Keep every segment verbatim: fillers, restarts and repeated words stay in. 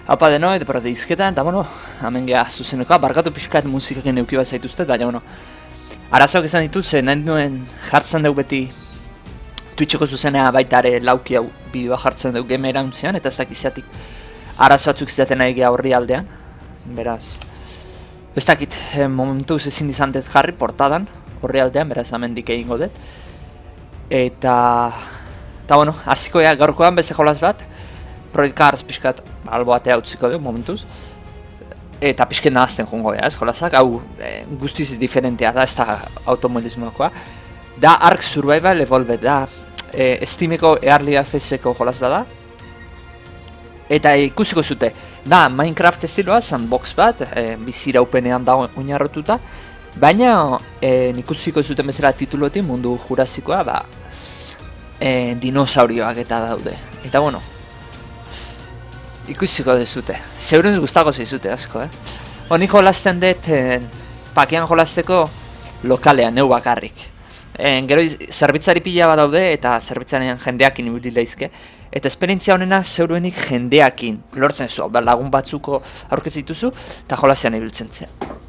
Haupa deno, eta parate izketan, eta bueno, hemen geha zuzenekoa, barkatu pixkat musikaken euki bat zaituztet, baina bueno, arazoak izan dituz, ze nahi nuen jartzen dugu beti Twitcheko zuzenea baita ere lauki hau bideoa jartzen dugu game erauntzean, eta ez dakizatik arazo batzuk izaten nahi geha horri aldean, beraz, ez dakit, eh, momentuz ezin izan dut jarri portadan, horri aldean, beraz amendik egingo dut, eta, eta bueno, hasiko ea gaurkoan beste jolaz bat, Project Cars pixkat albo atea utziko dugu momentuz, eta pixket nahazten jongo ea, ez jolazak, hau e, guztiz diferentea da, ez da automobilismoakoa, da Ark Survival Evolved, da e, Steameko Early Accesseko jolaz bada, eta ikusiko zute, da Minecraft estiloa, sandbox bat, e, bizira upenean da oinarrotuta, baina e, ikusiko zuten bezala titulotik mundu jurazikoa, ba, e, dinosaurioak eta daude, eta bueno, ikusiko dezute. Zeurunz guztako zeizute asko, eh? Honi jolazten dut, eh, pakean jolazteko lokalean, neu bakarrik. Eh, gero zerbitzari pila bat daude eta zerbitzarean jendeakin ibili leizke. Eta esperientzia honena zeuruenik jendeakin lortzen zu, lagun batzuko aurkez dituzu eta jolazean ibiltzen zen.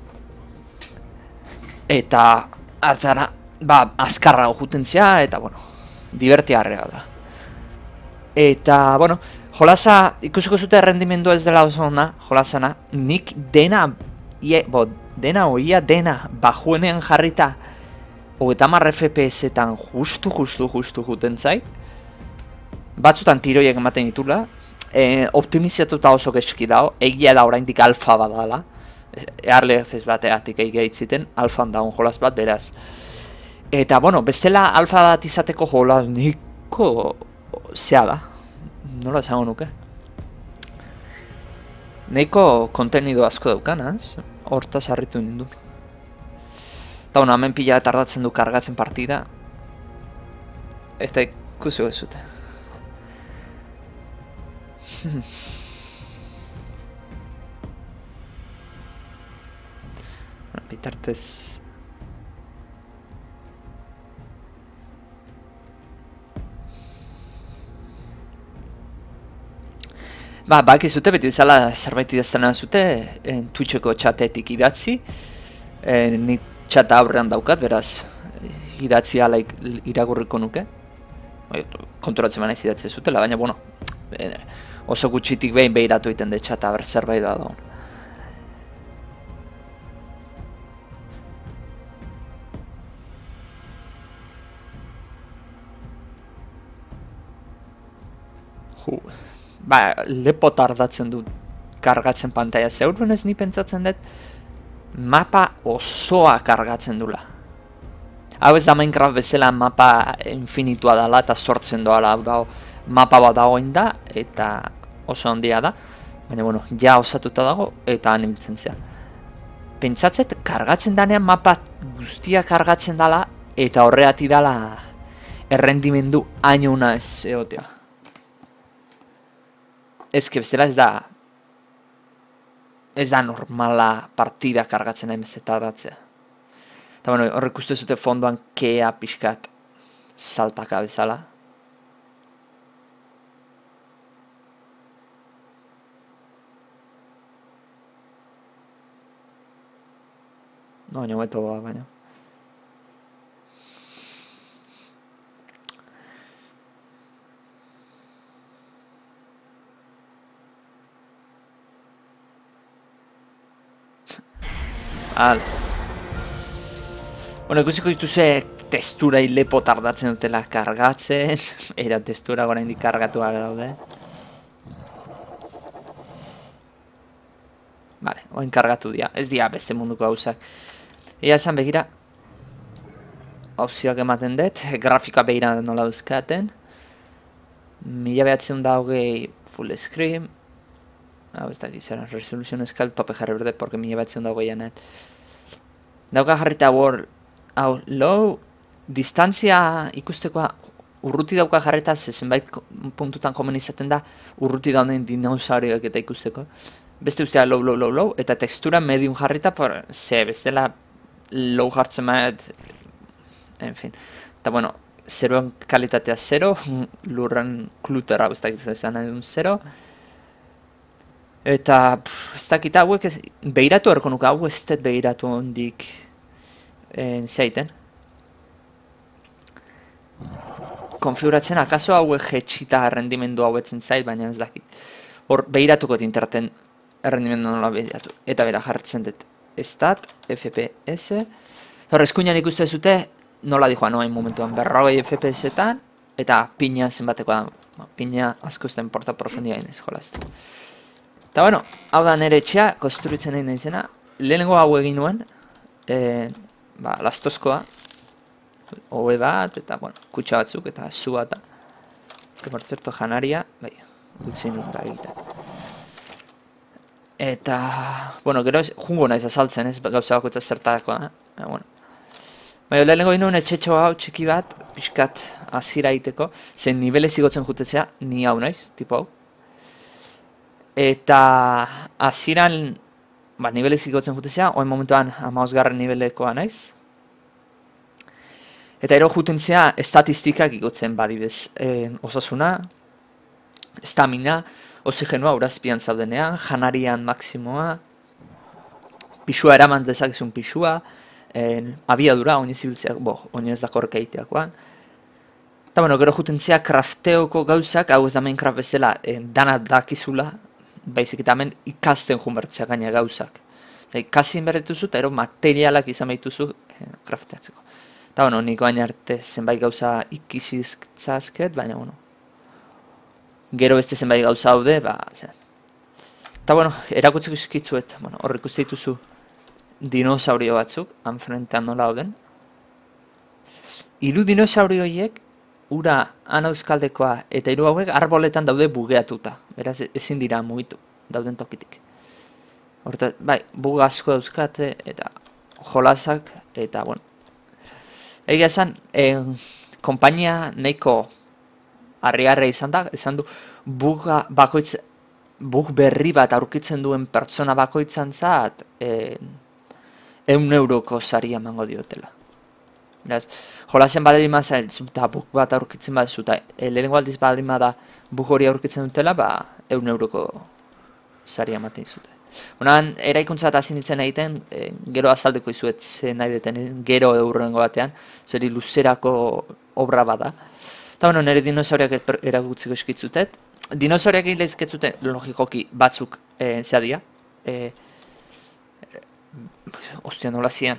Eta hartara, ba, azkarra jutentzia eta, bueno, divertiarrea da. Eta, bueno, jolaza, ikusiko zute errendimendua ez dela oso ona, jolazana, nik dena, ie, bo, dena oia dena, bajuenean jarrita, hogeita hamar F P S-etan justu, justu, justu juten zait. Batzutan tiroiek ematen ditula, e, optimizatuta oso geski dago, egia da oraindik alfa badala, early access bateatik egia itziten, alfan dagoen jolaz bat, beraz. Eta, bueno, bestela alfa bat izateko jolaz niko zea da. Nola esango nuke? Neiko kontenido asko daukanaz, hortaz harritu nindun. Eta bueno, hemen pila tardatzen du kargatzen partida. Eta ikusiko dezute. Bitartez... Ba, bakizute, beti bezala zerbait idaztena zute, en, Twitcheko txatetik idatzi, en, nik txata aurrean daukat, beraz, idatzi ala iragurriko nuke. Konturatzen baina ez idatzi zutela, baina, bueno, oso gutxitik behin behiratu egiten de txata, ber zerbait da daun. Ju... Ba, lepo tardatzen du kargatzen pantaia. Zeuruen ez ni pentsatzen dut mapa osoa kargatzen dula. Hau ez da Minecraft bezala mapa infinitua dela eta sortzen doala. Hau da, mapa bat dagoen da eta oso handia da. Baina, bueno, ja osatuta dago eta han ibiltzen zea. Pentsatzet, kargatzen danean mapa guztia kargatzen dala eta horreati dala errendimendu hainuna ez egotea. Ez que bestela ez da ez da normala partida kargatzen nahi beste tardatzea. Eta bueno, horrek uste zute fondoan kea pixkat saltaka bezala. No, baina beto ba, baina. Hala. Bueno, ikusiko dituzue testurai lepo tardatzen dutela kargatzen. Era testura oraindik kargatuak daude. Vale, oin kargatu dira. Ez dira beste munduko gauzak. Ea esan begira. Opzioak ematen dut. Grafika behira nola dauzkaten. Mila behatzen da hogei full screen. Hau ez dakit zera, resolution eskal tope jarri berde, porque mila behatzen da hogei anet. Dauka jarrita world, hau, low, distantzia ikustekoa urruti dauka jarrita, zenbait puntutan komen izaten da, urruti dauden dinosaurioak eta ikusteko. Beste guztia low, low, low, low, eta tekstura medium jarrita, por, ze, bestela low jartzen maet, en fin. Eta bueno, zeroen kalitatea zero, lurran klutera, ez dakit izan nahi duen zero. Eta, pff, ez dakit hauek, ez, behiratu erko nuke, hau ez dut behiratu ondik eh, zeiten. Konfiguratzen, akaso hauek jetxita errendimendu hauetzen zait, baina ez dakit. Hor, behiratuko tinterten errendimendu nola behiratu. Eta bera jartzen dut. Stat, F P S. Hor, eskuinan ikuste zute, nola dijoan noain momentuan, berrogei F P S-etan, eta pina zenbateko da. Pina asko ezten porta profendia inez, jola ez da. Eta bueno, hau da nire etxea, konstruitzen nahi nahizena. Lehenengo hau egin nuen, e, ba, lastozkoa, hobe bat, eta, bueno, kutsa batzuk, eta zu bat da. Que por cierto, janaria, bai, gutzi nuen da egiten. Eta, bueno, gero jungo naiz azaltzen, ez, gauza bakotza zertarako da, eh? Bueno. Bai, lehenengo egin nuen etxetxo hau txiki bat, pixkat azira egiteko, zen nibelez igotzen jutetzea, ni hau naiz, tipo hau. Eta hasieran ba, nibelez igotzen jutetzea, oen momentuan hamabosgarren nibelekoa naiz. Eta ero jutentzea estatistikak igotzen badibez. E, osasuna, estamina, oxigenua urazpian zaudenean, janarian maksimoa, pixua eraman dezakezun pixua, e, abiadura, oinez ibiltzeak, bo, oinez da korka egiteakoan. Eta bueno, gero jutentzea krafteoko gauzak, hau ez da Minecraft bezala, e, dana dakizula, baizik eta hemen ikasten junbertzea gaina gauzak. Ikasien berretuzu eta ero materialak izan behituzu eh, krafteatzeko. Eta bueno, niko gaina arte zenbait gauza ikisitzazket, baina bueno, gero beste zenbait gauza haude, ba, zen. Eta bueno, erakutzeko izkitzuet, bueno, hor ikuste dituzu dinosaurio batzuk, han frentean nola hauden. Hiru dinosaurio horiek, ura ana euskaldekoa eta hiru hauek arboletan daude bugeatuta. Beraz ezin dira mugitu dauden tokitik. Horta, bai, buga asko dauzkate eta jolasak eta bueno. Egia esan, eh, konpainia nahiko harrigarria izan da, izan du buga bakoitz bug berri bat aurkitzen duen pertsona bakoitzantzat eh ehun euroko saria emango diotela. Beraz, jolasen baldin maza, eta bug bat aurkitzen baduzu, eta e, lehenengo aldiz baldin bada bug hori aurkitzen dutela, ba, ehun euroko saria ematen zute. Honan, eraikuntza bat hasi nintzen egiten, e, gero azaldeko izuet zen nahi deten, gero eurrengo batean, zeri luzerako obra bada. Eta bueno, nire dinosauriak eragutzeko eskitzutet. Dinosauriak egin lehizketzuten, logikoki batzuk e, zeadia. E, e, ostia nola zian.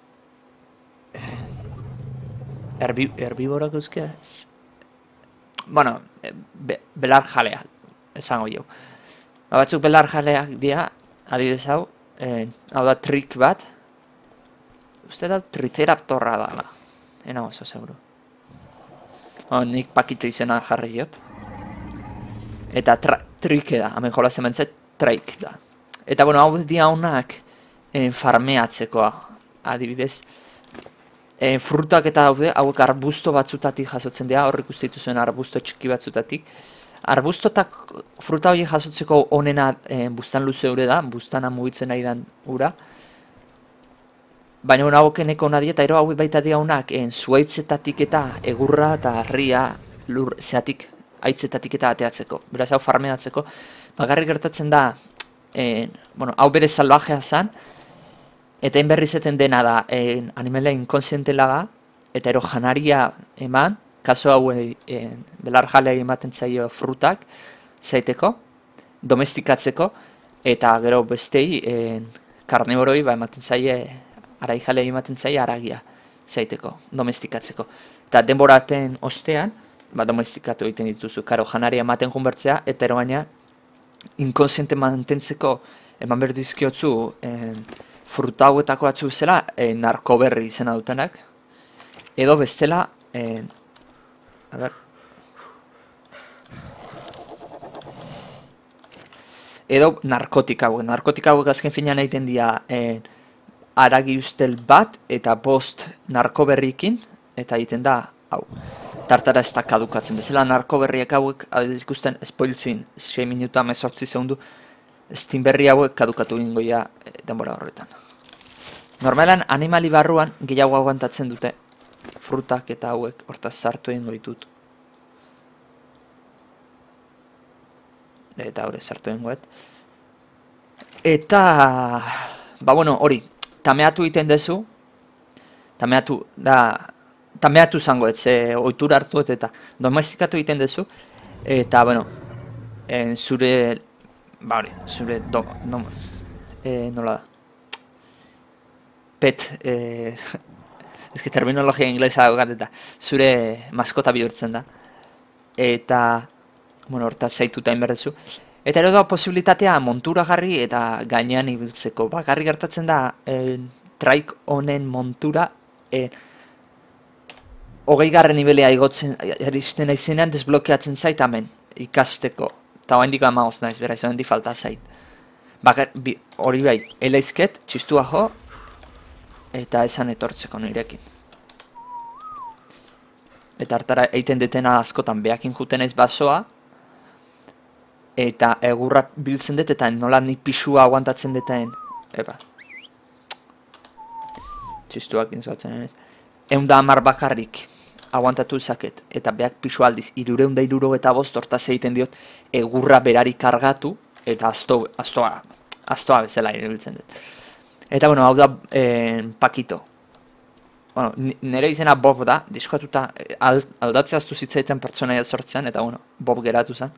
Herbi, herbiborak euskia ez? Bueno, be, belar jaleak, esango jo. Batzuk belar jaleak dira, adibidez hau, eh, hau da trik bat. Uste da triceraptorra dala, ena oso seguro. Oh, nik pakito izena jarri jot. Eta tra, trike da, hemen jola zementzet traik da. Eta bueno, hau dia honak eh, farmeatzekoa, adibidez. E, frutak eta daude, hauek arbusto batzutatik jasotzen dira, horrik uste dituzuen arbusto txiki batzutatik. Arbustotak fruta horiek jasotzeko onena e, bustan luze ure da, bustana mugitzen nahi den ura. Baina haukeneko ona dira, eta ero hauek baita dira honak, e, zuaitzetatik eta egurra eta harria lur zeatik, aitzetatik eta ateatzeko. Beraz, hau farmeatzeko. Bagarrik gertatzen da, e, bueno, hau bere salvajea zen, eta hain berrizeten dena da, eh, animela inkonsientela da, eta ero janaria eman, kaso hau eh, belar jalea ematen zaio frutak, zaiteko, domestikatzeko, eta gero bestei, eh, karniboroi, ba, ematen zaie, arai jalea ematen zaie aragia, zaiteko, domestikatzeko. Eta denboraten ostean, ba, domestikatu egiten dituzu, karo, janaria ematen junbertzea, eta ero baina, inkonsiente mantentzeko, eman berdizkiotzu, eh, fruta hauetako batzu zela, e, narkoberri izena dutenak, edo bestela, e, a ber, edo narkotika hauek, narkotika hauek azken finean egiten dira e, aragi ustel bat eta bost narkoberrikin, eta egiten da, hau, tartara ez da kadukatzen, bezala narkoberriak hauek, adibidez ikusten, spoiltzin, sei minuta amezortzi segundu, Steam berri hauek kadukatu ingoia e, denbora horretan. Normalan animali barruan gehiago aguantatzen dute frutak eta hauek hortaz sartu egingo ditut. Eta hori sartu egingoet. Eta, ba bueno, hori, tameatu egiten dezu, tameatu, da, tameatu zango ez, e, ohitura hartu eta domestikatu egiten dezu, eta, bueno, en, zure, ba hori, zure, do, no, e, nola da, pet, e, ez que terminologia inglesa daukat eta zure maskota bihurtzen da, eta, bueno, hortaz zaituta inberdezu. Eta ero da posibilitatea montura jarri eta gainean ibiltzeko. Bakarri gertatzen da, e, traik honen montura, e, hogei garren nibelea igotzen, eristen naizenean desblokeatzen zait hemen, ikasteko. Eta hoa indiko amagoz naiz, bera, izan di falta zait. Bakar, bi, hori bai, eleizket, txistua jo, eta esan etortzeko nirekin. Eta hartara eiten detena askotan behakin juten naiz basoa, eta egurra biltzen dut eta nola nik pisua aguantatzen detaen. Eba. Txistuak intzuatzen ez. Egun da hamar bakarrik aguantatu zaket. Eta behak pisua aldiz, irureun da iruro eta bost hortaz egiten diot egurra berari kargatu eta asto, astoa, astoa bezala irubiltzen dut. Eta bueno, hau da eh, Pakito. Bueno, nire izena Bob da, diskoatuta aldatzea aztu zitzaiten pertsonaia sortzean, eta bueno, Bob geratu zen.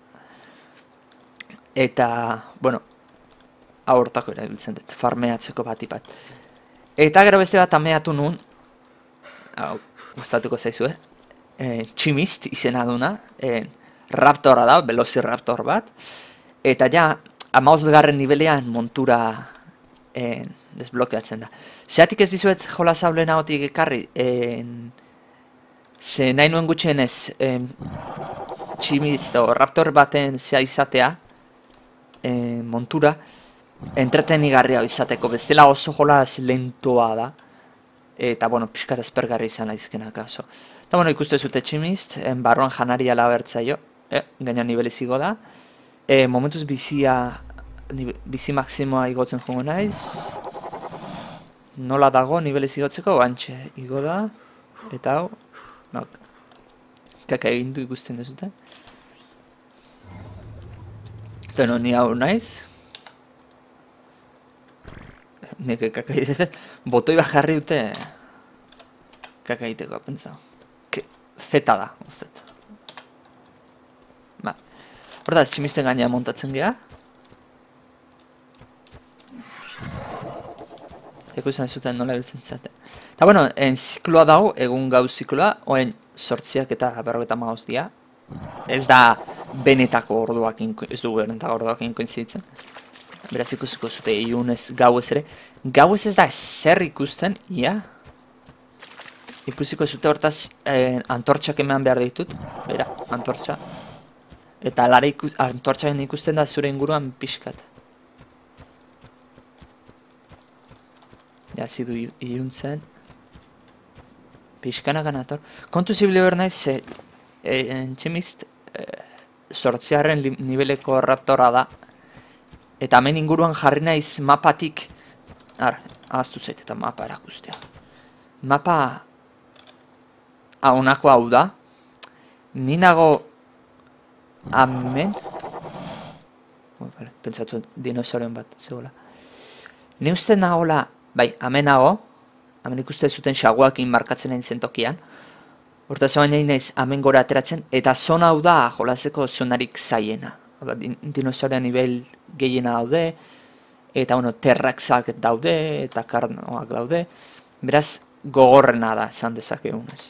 Eta, bueno, aurtako erabiltzen dut, farmeatzeko bati bat. Eta gero beste bat ameatu nun, hau, gustatuko zaizu, eh? E, Tximist izena duna, e, raptora da, velociraptor bat. Eta ja, amauzgarren nivelean montura e, desblokeatzen da. Zeatik ez dizuet jola zaulen ahotik ekarri, e, ze nahi nuen gutxienez, e, Tximist o raptor baten zea izatea, E, montura entretenigarria izateko, bestela oso jolaz lentoa da eta bueno, pixkat ezpergarri izan aizkena kaso. Eta bueno, ikuste zute Tximist, en barruan janaria labertza jo, e, gaina nibelizigo da, e, momentuz bizia, bizi maksimoa igotzen jongo naiz, nola dago nibeliz igotzeko, bantxe igo da, eta hau, no, kaka egin du ikusten duzute. Bueno, ni hau naiz. Nik kaka egiten, botoi bat jarri dute kaka egiteko, pentsa. Zeta da, uzet. Ba. Hortaz, Tximisten gaina montatzen geha. Eko izan zuten nola biltzen zaten. Eta bueno, en zikloa dago, egun gau zikloa, oen sortziak eta berrogeta maoz dia. Ez da benetako orduak, ez dugu benetako orduak inkoinzitzen. Beraz ikusiko zute iunez gauez ere. Gauez ez da zer ikusten, ia. Ikusiko zute hortaz eh, antortxak eman behar ditut. Bera, antortxa. Eta lara ikus, antortxaken ikusten da zure inguruan pixkat. Ja, zidu iuntzen. Pixkanagan ator. Kontu zibili behar nahi, ze E, Tximist e, sortziarren nibeleko raptora da. Eta hemen inguruan jarri naiz mapatik. Ara, ahaztu zait eta mapa erakustea. Mapa honako hau da. Ni nago hemen. Oh, vale, pentsatu dinosaurien bat zegoela. Ni uste nagola, bai, hemen nago. Hemen ikuste zuten xaguakin markatzen nahi zen tokian. Hortaz baina naiz hemen gora ateratzen, eta zona hau da jolaseko zonarik zaiena. Dinosauria nivel gehiena daude, eta bueno, terraxak daude, eta karnoak daude. Beraz, gogorrena da, esan dezakegunez.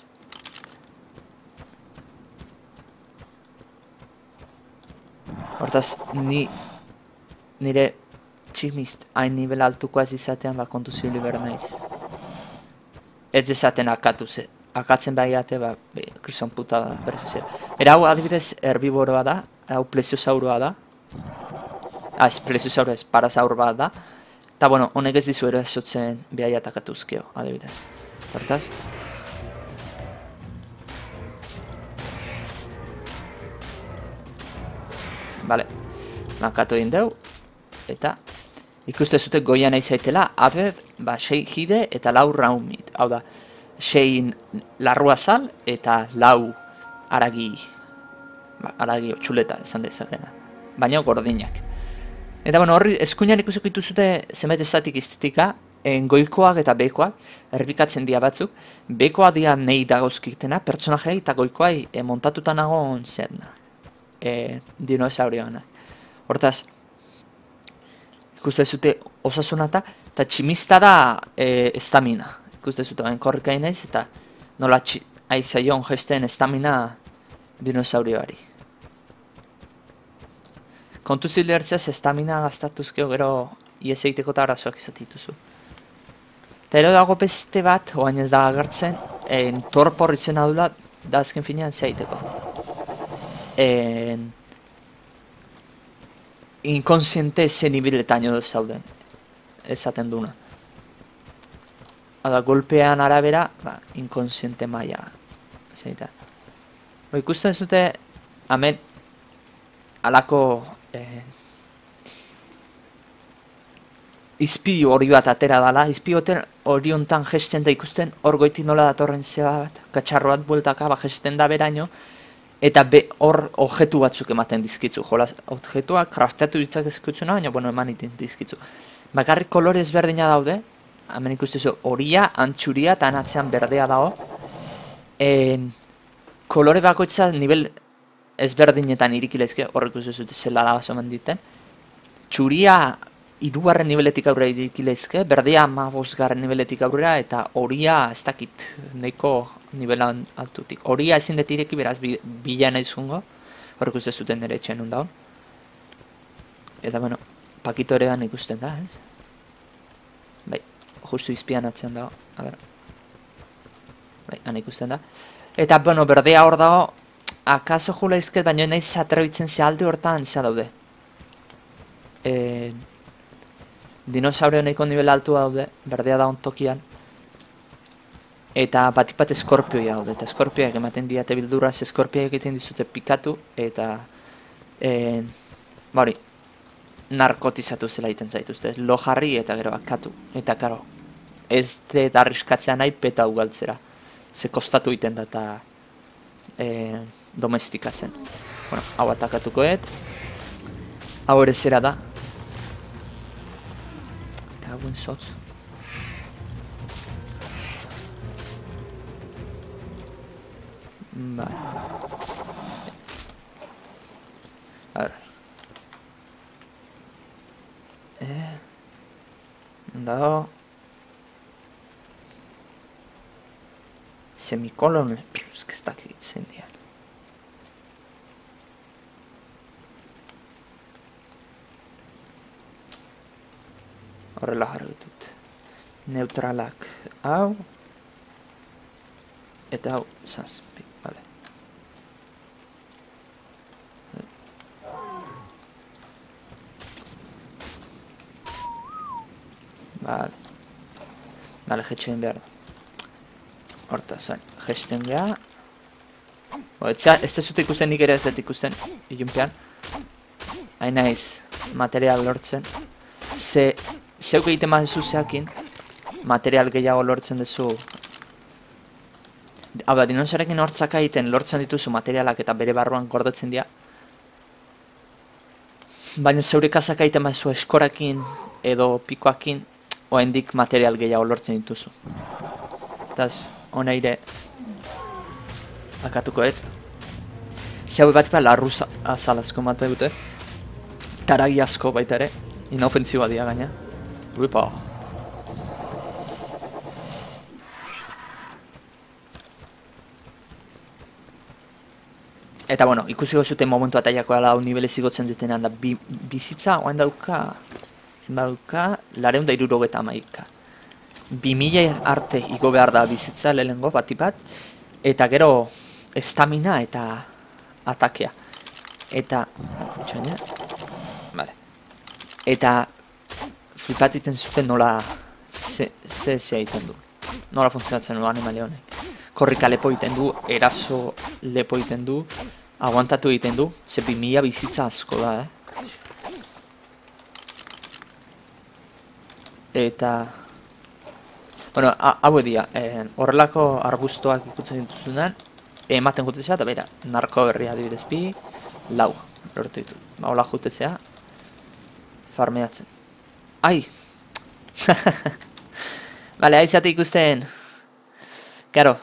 Hortaz, ni nire Tximist hain nivel altuko ez izatean, ba, kontu zibili behar naiz. Ez dezaten akatu ze. Akatzen behiate, ba, krison puta da, berez ezera. Era hau adibidez herbiboroa da, hau plesiosauroa da. Ah, ez plesiosauro ez, parasaur bat da. Eta bueno, honek ez dizu ero esotzen behai atakatuzkio, adibidez. Hortaz. Bale, makatu egin deu, eta ikuste zute goian nahi zaitela, abed, ba, sei hide eta lau raumit. Hau da, sei larruazal eta lau aragi, ba, aragi otxuleta esan dezakena, baina gordinak. Eta bueno, horri eskuinan ikusiko dituzute zenbait estatistika, goikoak eta bekoak, errepikatzen dira batzuk. Bekoa dira nahi dagozkitena, pertsonajei, eta goikoai e, montatuta nagoen zen e, dinosaurioanak. Hortaz, ikuste zute osasunata, eta tximista da e, estamina. Ikuste zute bain korrikain naiz, eta nola aizaion gesten estamina dinosaurioari. Kontu zilertzeaz estamina gaztatuzkeo gero ies egiteko eta arazoak izatituzu. Eta ero dago beste bat, oain ez da agertzen, en, torpor izena dula, da azken finean zeiteko. En, inkonsiente zen ibiletaino zauden, esaten duna. Hada, golpean arabera, ba, inkonsiente maia. Zeita. Ba, ikusten zute, hemen, alako eh, izpi hori bat atera dala, izpi hori hontan gesten da ikusten, hor goitik nola datorren zeba bat, katxarro bat bueltaka, ba, gesten da beraino, eta be hor objektu batzuk ematen dizkitzu. Jola, objektuak kraftatu ditzak dizkitzuna, baina, bueno, eman iten dizkitzu. Bakarrik kolore ezberdina daude, hemen ikustezu horia, antxuria, eta anatzean berdea dago. En, kolore bakoitza nivel ezberdinetan irikilezke, horrek ikustezu zela da baso menditen. Txuria hirugarren niveletik aurrera irikilezke, berdea hamabosgarren niveletik aurrera, eta horia ez dakit, nahiko nivelan altutik. Horia ezin dut ireki, beraz, bila nahi zungo, horrek uste zuten nire etxen undaun. Eta, bueno, pakito ere ban ikusten da, ez? Bai, justu izpian atzen dago, a ber. Bai, han ikusten da. Eta, bueno, berdea hor dago, akaso jula izket, baina nahi zatrebitzen ze alde hortan ze daude. E, dinosaurio nahiko nivel altu daude, berdea da ontokian. Eta batik bat eskorpioia daude, eta eskorpioak ematen diate bilduraz, eskorpioak egiten dizute pikatu, eta e, bari, narkotizatu zela egiten zaituzte, lo jarri eta gero bakatu, eta karo, ez dut arriskatzea nahi peta ugaltzera, ze kostatu egiten da eta e, domestikatzen. Bueno, hau atakatukoet, hau ere zera da, kauen zotz. Vale. A ver. Eh. Dago. Semicolon. Es que está aquí incendiar. Horrela jarri dut. Neutralak hau. Eta hau zazpi. Vale. Vale. Vale, jetxen behar da. Horta, zain, jesten geha. Ez dezute ikusten, nik ere ez dut ikusten, ilunpean. Hain naiz, material lortzen. Ze, zeuk egiten mazezu zeakin, material gehiago lortzen dezu. Hau da, dinosarekin hortzak egiten lortzen dituzu materialak eta bere barruan gordetzen dira. Baina zeure kazak egiten mazezu eskorakin edo pikoakin, oendik material gehiago lortzen dituzu. Etaz, hona ire akatukoet. Ze hau bat ipa larru azalazko mate dute. Taragi asko baita ere, inofensiboa dira gaina. Uipa. Eta bueno, ikusi gozuten momentu ataiako ala hau nibelez igotzen detenean da bi, bizitza, oain dauka, zen dauka, lareun da irurogeta amaika. Bi mila arte igo behar da bizitza lehengo bati bat, eta gero estamina eta atakea. Eta, txaina, vale. Eta flipatu iten zuten nola ze ze egiten du. Nola funtzionatzen du animali honek. Korrika lepo egiten du, eraso lepo egiten du, aguantatu egiten du, ze bi mila bizitza asko da, eh? Eta, bueno, hau edia, eh, horrelako arbustoak ikutzen dituzunan, ematen jutezea, eta bera, narko berria adibidez bi, lau, lortu ditut. Ba, hola jutezea, farmeatzen. Ai! Bale, aizate ikusten. Karo.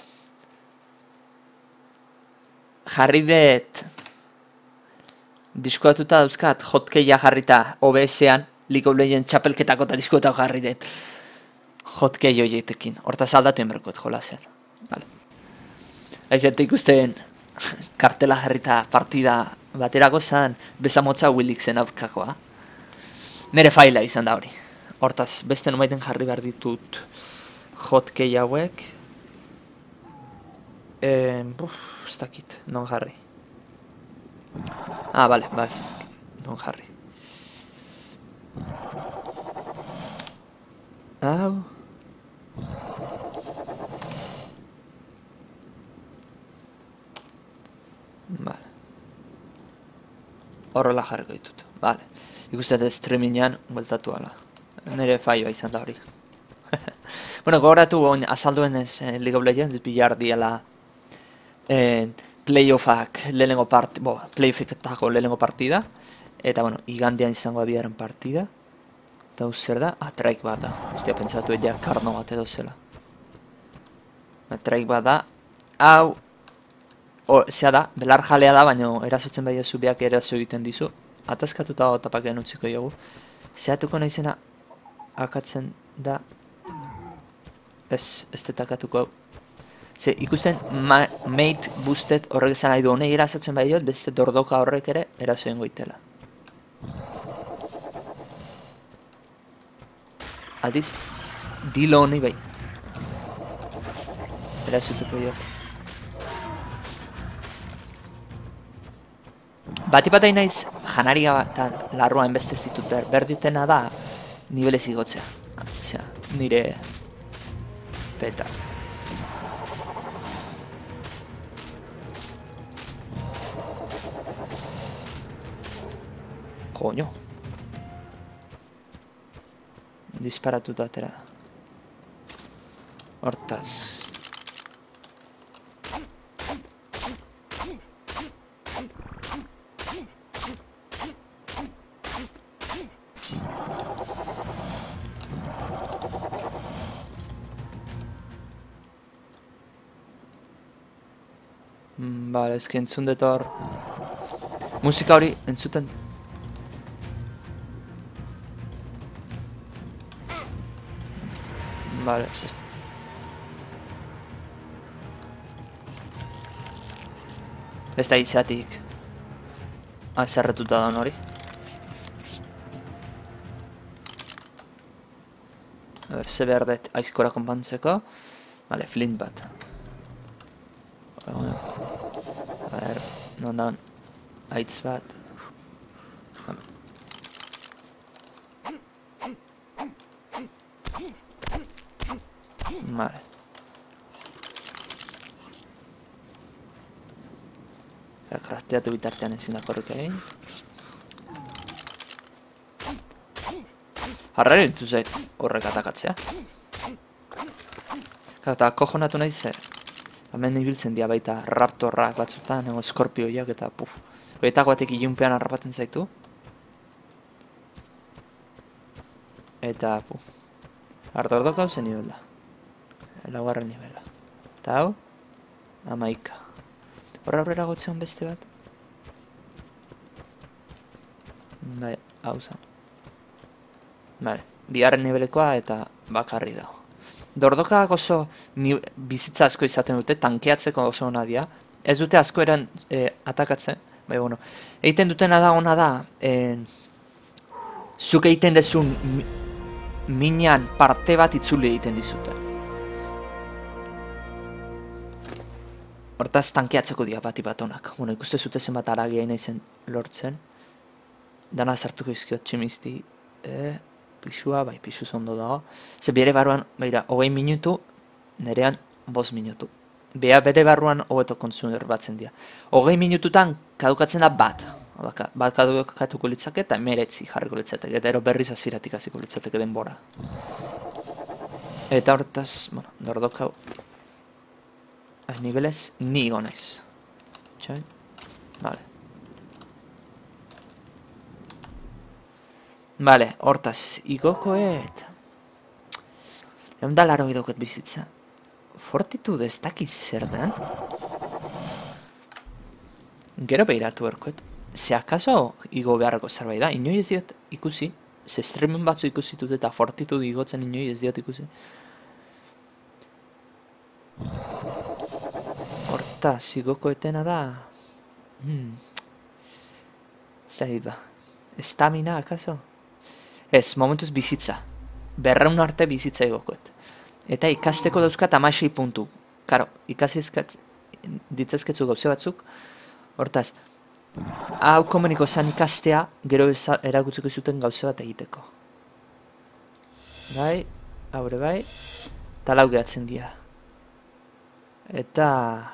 Jarri dut. Diskoatuta dauzkat, hotkeia jarrita O B S-ean, League of Legends txapelketako eta diskoetako jarri dut. Hotkei horietekin. Hortaz aldaten berkot jolasean. Vale. Aizate ikusten kartela jarrita partida baterako zan bezamotza Willixen aurkakoa. Nere faila izan da hori. Hortaz, beste nomaiten jarri behar ditut hotkei hauek. Eh, buf, ez dakit, non jarri. Ah, bale, baz, non jarri. Hau. Vale. Horrela jarriko ditut, vale. Ikusten streamingan bueltatu ala. Nire faioa izan da hori. Bueno, gogoratu oin azalduen ez eh, League of Legends bilar diala eh, playoffak lehenengo part, bo, playoffetako lehenengo partida. Eta, bueno, igandean izango biaren partida. Eta zer da? Ah, traik bat da. Ostia, pentsatu egia karno bat edo zela. Traik bat da. Hau, o, zea da, belar jalea da, baina erasotzen bai zubiak eraso egiten dizu. Ataskatuta otapakean utziko jogu. Zeatuko naizena akatzen da. Ez, ez detakatuko hau. Ze, ikusten ma, mate boosted horrek esan nahi du honei erasotzen bai jot, beste dordoka horrek ere erasoen goitela. Aldiz, dilo honi bai. Erasotuko jo. Bati bat hain naiz, janaria eta larruan beste ez ditut behar. Berditena da, nibelez igotzea. Osea, nire peta. Coño. Disparatuta atera. Hortaz. Bale, ezki entzun dut hor. Musika hori entzuten. Bale, ez... Ez da izatik azerretuta da hori. A ber, ze behar dut aizkora konpantzeko. Bale, flint bat. A ber, non daun aitz bat. Vale. Krafteatu bitartean ezin dakorrik egin. Harrari ditu zait horrek atakatzea. Eta kojonatu nahi zer. Hemen ibiltzen dira baita raptorrak batzutan, ego eskorpioiak eta puf. Hoetako batek ilunpean harrapatzen zaitu. Eta puf. Ardordok hau zen nivela. Laugarren nivela. Eta hau, amaika. Horra aurrera gotzean beste bat. Bai, hau zen. Bale, bigarren nibelekoa eta bakarri dago. Dordokak oso bizitza asko izaten dute, tankeatzeko oso hona dira. Ez dute asko eran e, atakatzen. Bai, bueno. Egiten dutena da hona da, e, zuk egiten dezun minean parte bat itzuli egiten dizute. Hortaz tankeatzeko dira bati bat honak. Bueno, ikuste zute zenbat aragia naizen lortzen. Dana sartuko izkiot tximizti. E, Pisua, bai, pisu zondo dago. Ze bere barruan, beira, hogei minutu, nerean bost minutu. Bea bere barruan hobeto kontsumer batzen dira. Hogei minututan kadukatzen da bat. Bat kadukatuko litzake eta emeretzi jarriko litzateke. Eta ero berriz aziratik hasiko litzateke denbora. Eta hortaz, bueno, dordok hau. Az nivelez, ni gonaiz. Txai? Vale. Bale, hortaz, igokoet... Egun da laro idoket bizitza. Fortitude ez dakiz zer den. Gero behiratu erkoet. Ze akaso igo beharreko zerbait da. Inoi ez diot ikusi. Ze streamen batzu ikusitut eta fortitude igotzen inoi ez diot ikusi. Hortaz, igokoetena da... Hmm. Ez da hit ba. Estamina, akaso? Ez, momentuz bizitza. Berreun arte bizitza igokoet. Eta ikasteko dauzkat amasei puntu. Karo, ikasi ditzazketzu gauze batzuk. Hortaz, hau komeniko zan ikastea, gero erakutzeko zuten gauze bat egiteko. Bai, haure bai, eta lau gehatzen dira. Eta...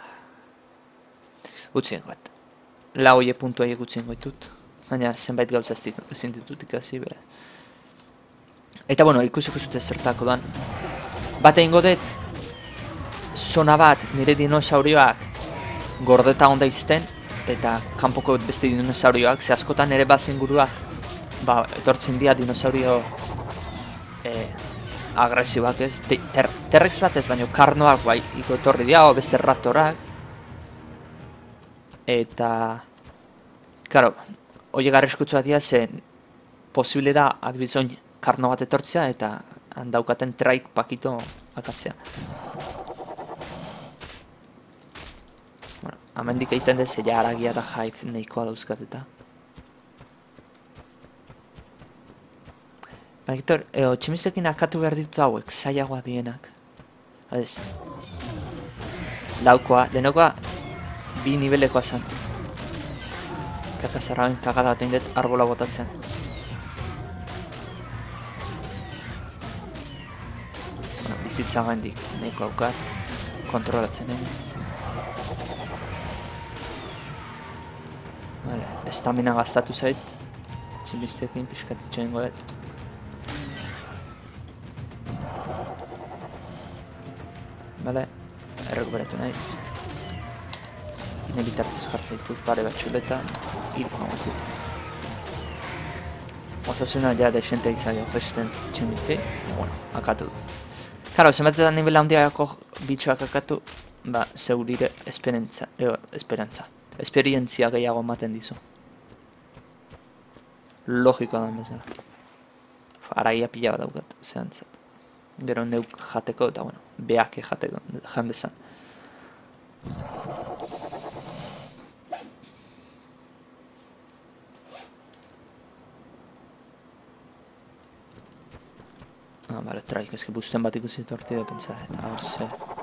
Utzien bat. Lau oie puntu haiek utzien goitut. Baina zenbait gauza ezin ditut ikasi, beraz. Eta bueno, ikusiko zute zertako dan. Bat egingo dut, zona bat nire dinosaurioak gordeta onda izten, eta kanpoko beste dinosaurioak, ze askotan ere bazen guruak, ba, etortzen dira dinosaurio eh, agresiboak ez, ter, terrex bat ez, baina karnoak bai, iko etorri dira, o beste raptorak, eta, karo, hori garrizkutzua dira, ze posible da, adibizoin, karno bat etortzea, eta handaukaten traik pakito akatzea. Bueno, amendik egiten dez, ella haragia da jaif nahikoa dauzkat eta. Bakitor, eo, tximistekin akatu behar ditut hauek, zailagoa dienak. Adez. Laukoa, lehenokoa, bi nivelekoa zen. Kakazarraben kagada bat egin dut arbola botatzen. Bizitza gaindik, nahiko aukat, kontrolatzen egin. Vale, estamina gastatu zait, tximistekin pixkatitxo ingo dut. Vale, errekuperatu naiz. Ne bitartez jartzen ditut pare bat txuleta, hil pagamatut. Osasuna ja desente izaio gesten tximiste, bueno, akatu du. Karo, zenbatetan nivela handiagako bitxoak akatu, ba, zeurire esperantza, eo, esperantza. Esperientzia gehiago ematen dizu. Logikoa da bezala. Araia pila bat daukat, zehantzat. Gero neuk jateko eta, bueno, beake jateko, jandezan. Ah, vale, traik, ezke busten bat ikusi tortida pentsa, eta hor ze...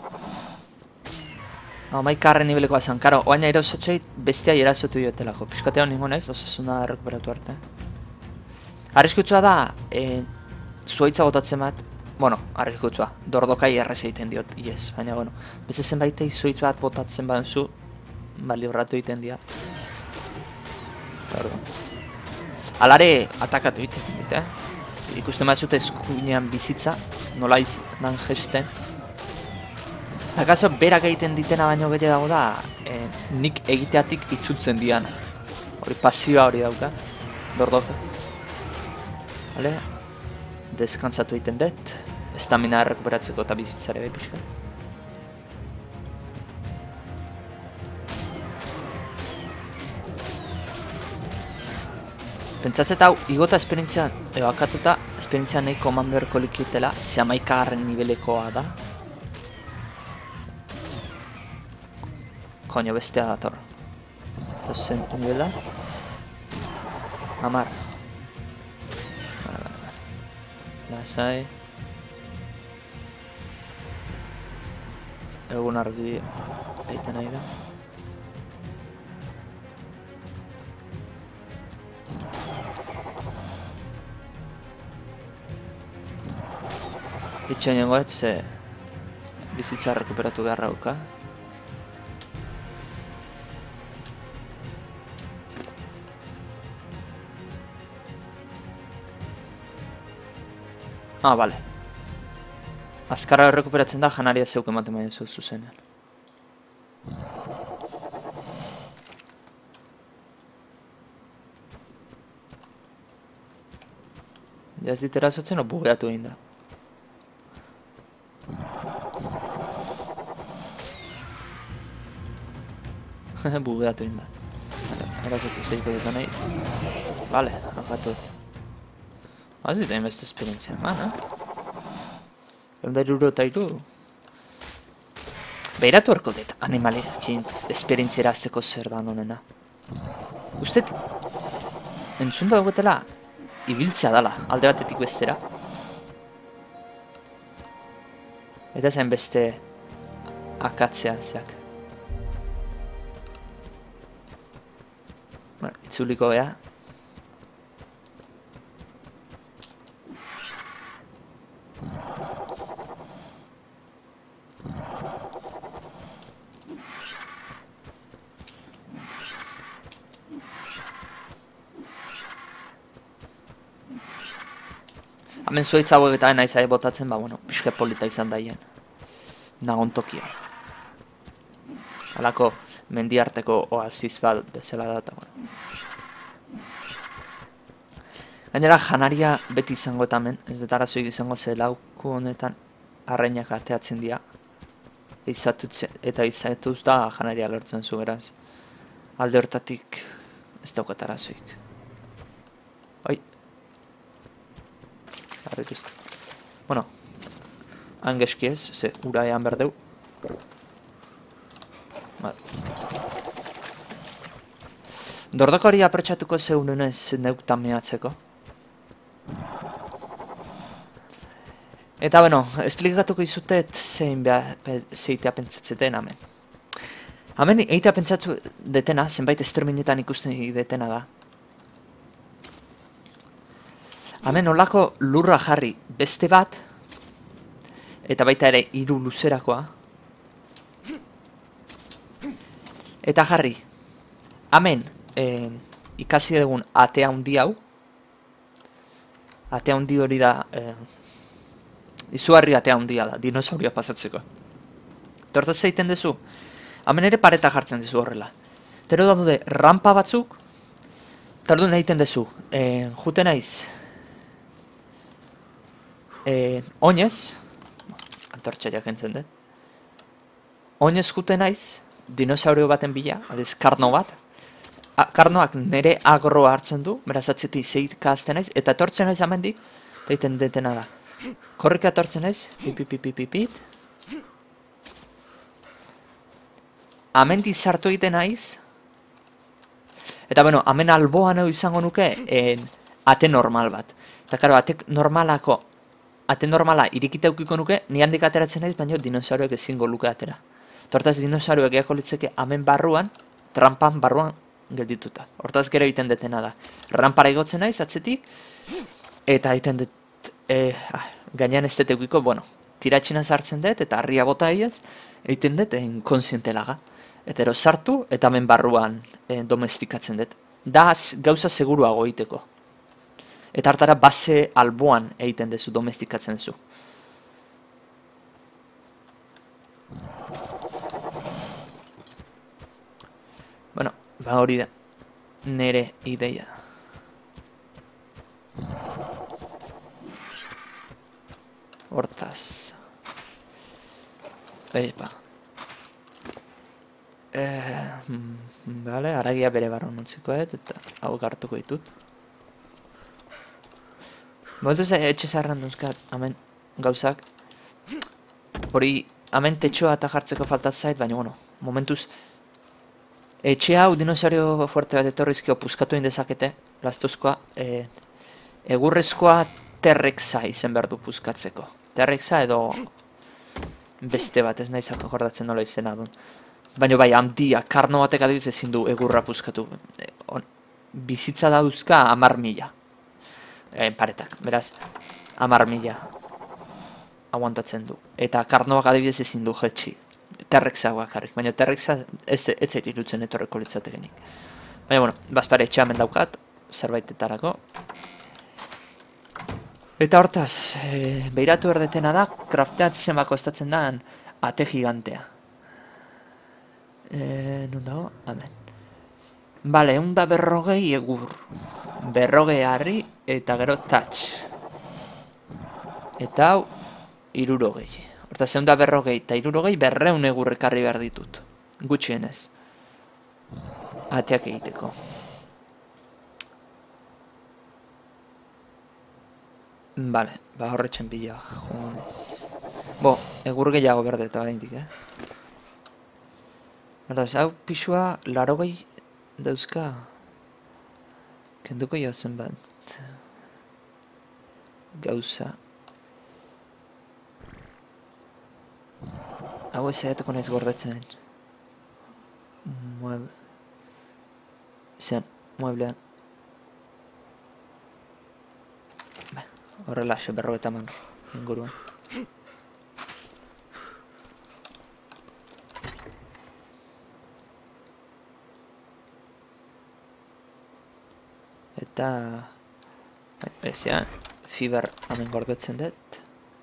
Ah, maikarren nibelekoa zan, karo, oaina erosotxoit bestia erazotu diotelako. Piskatean ningo naiz, osasuna errekuperatu arte. Arriskutsua da, e, zuaitza botatzen bat, bueno, arriskutsua, dordokai errez egiten diot, yes, baina, bueno, beste zenbaitei zuaitz bat botatzen bat zu, ba, libratu egiten dira. Pardon. Alare, atakatu egiten dit, eh? Ikusten bat zute eskuinean bizitza, nola izan gesten. Akaso, berak egiten ditena baino gehiago dago da, eh, nik egiteatik itzultzen dian. Hori pasioa hori dauka, dordoka. Vale, deskantzatu egiten dut, estamina errekuperatzeko eta bizitzare bai pixka. Pentsatzet hau, igota esperientzia, eo akatuta, esperientzia nahiko eman beharko likietela, ze hamaikagarren nivelekoa da. Koño, bestea dator. Dozen nivela. Amar. Lasai. Egun argi egiten nahi da. Itxain egoet, ze bizitza rekuperatu beharra dauka. Ah, bale. Azkarra errekuperatzen da, janaria zeuk ematen baina zeu zuzenean. Ja ez dit erasotzen, o bugeatu egin da. Bugeatu egin da. Erasotzen zeiko dut nahi. Vale, akatu dut. Ez dit egin beste esperientzia, man, eh? Eunda iruro eta iru. Behiratu erko dut, animalekin esperientziera azteko zer da nonena. Usted, entzun dagoetela, ibiltzea dala, alde batetik bestera. Eta zen beste akatzea zeak. Bueno, itzuliko beha. Hemen zuaitz hauek eta nahi zai botatzen, ba, bueno, pixka polita izan daien. Nagon tokia. Halako mendiarteko oasis bat bezala da, eta, bueno. Gainera, janaria beti izango eta hemen, ez dut arazoik izango ze lauku honetan arrainak ateatzen dira. Eta izatuz da janaria lortzen zu, beraz. Alde hortatik ez daukat arazoik. Oi. Arrituzte. Bueno, hangeski ez, ze ura ean berdeu. Dordoko hori aprotxatuko zeunenez neuktan mehatzeko. Eta bueno, esplikatuko izutet zein zeitea pentsatzeten hemen. Hemen eitea pentsatzu detena, zenbait esterminetan ikusten detena da. Hemen olako lurra jarri beste bat, eta baita ere hiru luzerakoa. Eta jarri, hemen eh, ikasi dugun atea handi hau. Atea handi hori da, eh, izugarri atea handia da, dinosauria pasatzeko. Tortaz egiten duzu, hemen ere pareta jartzen duzu horrela. Tero daude rampa batzuk, tardun egiten duzu, eh, jute naiz, eh, oinez, antortxa jakentzen dut, oinez jute naiz, dinosaurio baten bila, adiz, karno bat, A, karnoak nire agroa hartzen du, beraz atzetik zeika azten naiz, eta etortzen naiz amendik, eta egiten detena da. Korrika etortzen naiz, pipipipipipip. Amendi sartu egiten naiz, eta bueno, amen alboan hau izango nuke, en, ate normal bat. Eta karo, ate normalako, ate normala irikita eukiko nuke, ni handik ateratzen naiz, baina dinosauroek ezingo luke atera. Hortaz dinosauroek eako litzeke amen barruan, trampan barruan geldituta. Hortaz gero egiten detena da. Rampara igotzen naiz atzetik, eta egiten dut, eh, ah, gainean ez dut eukiko, bueno, tiratxina sartzen dut, eta harria bota egiaz, egiten dut inkonsientelaga. Eta ero sartu, eta hemen barruan eh, domestikatzen dut. Da gauza seguruago egiteko. Eta hartara base alboan egiten duzu, domestikatzen duzu. Bueno, ba hori da, nere ideia. Hortaz. Epa. Eh, bale, aragia bere barron utzikoet, eta hau gartuko ditut. Boltu ze, etxe zaharran duzkat, hemen gauzak. Hori, hemen tetxoa eta jartzeko faltat zait, baina, bueno, momentuz, etxe hau dinosaurio fuerte bat etorrizkio puskatu indezakete, lastuzkoa, e, egurrezkoa T-Rexa izen behar du puskatzeko. T-Rexa edo beste bat, ez nahi zako jordatzen nola izena duen. Baina bai, handia, karno batek adibidez ezin du egurra puskatu. E, on, bizitza dauzka hamar mila. E, paretak, beraz, hamar mila aguantatzen du. Eta karnoak adibidez ezin du jetxi. T-Rexa bakarrik, baina T-Rexa ez, ez zait irutzen etorreko litzatekenik. Baina, bueno, bazpare etxeamen daukat, zerbaitetarako. Eta hortaz, e, behiratu erdetena da, krafteatzen bako estatzen da ate gigantea. E, non dago? Hemen. Bale, egun da berrogei egur. Berrogei harri eta gero touch. Eta hau, hirurogei. Horta, zeunda berrogei eta hirurogei berreun egur ekarri behar ditut. Gutxienez. Ateak egiteko. Vale, ba horretxen bila. Jones. Bo, egur gehiago berde eta baindik, eh? Beraz, hau pixua larogei dauzka. Kenduko jozen bat. Gauza. Hau ez egiteko nahiz gordetzen. Mueble. Zen, mueblean. Horrela, xe berrogeta man inguruan. Eta... Ezean, fiber hamen gordetzen dut.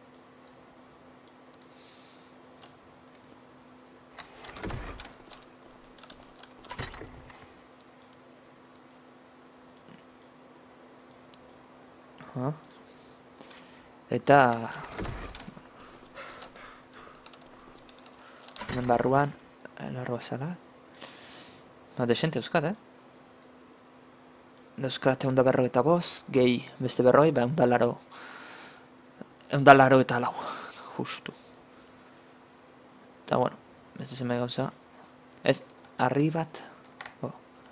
Ha? Eta... Hemen barruan, larroa zala. Ba, desente euskat, eh? Euskat egun da berro eta bost, gehi beste berroi, ba, egun da laro. Egun da laro eta lau, justu. Eta, bueno, beste zenbait gauza. Ez, harri bat, bo.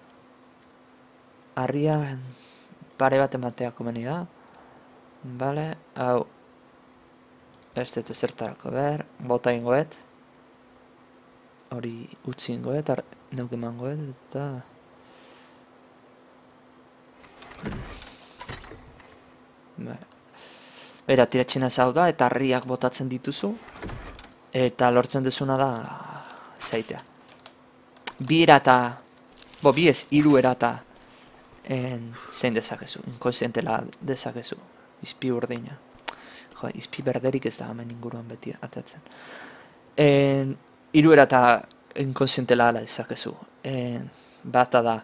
Harria pare bat ematea komeni da. Vale, hau. Ez dut ezertarako ber, bota ingoet. Hori utzi ingoet, neuk eman goet, eta... Vale. Bera, tiratxina zau da, eta harriak botatzen dituzu. Eta lortzen duzuna da... Zaitea. Bi erata... Bo, bi ez, hiru erata... En, zein dezakezu, inkonsientela dezakezu. Izpi urdina. Jo, izpi berderik ez da hemen inguruan beti atatzen. En, hiru erata inkonsientela ala dezakezu. En, bata da...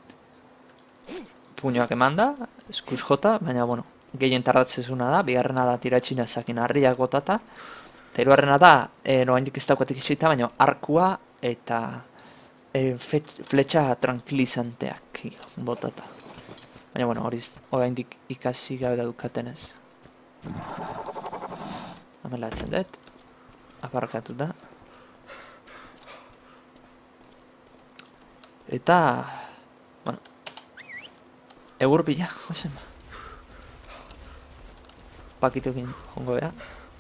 Puñoak emanda, eskuz jota, baina, bueno, gehien tardatzezuna da, bigarrena da tiratxina zakin harriak botata, eta hirugarrena da, e, noaindik ez daukatik itxita, baina arkua eta e, fletxa tranquilizanteak botata. Baina, bueno, hori oraindik ikasi gabe daukatenez. Hamela etzen dut, aparkatu da. Eta, bueno, egur bila, gozen ba. Pakitukin jongo beha.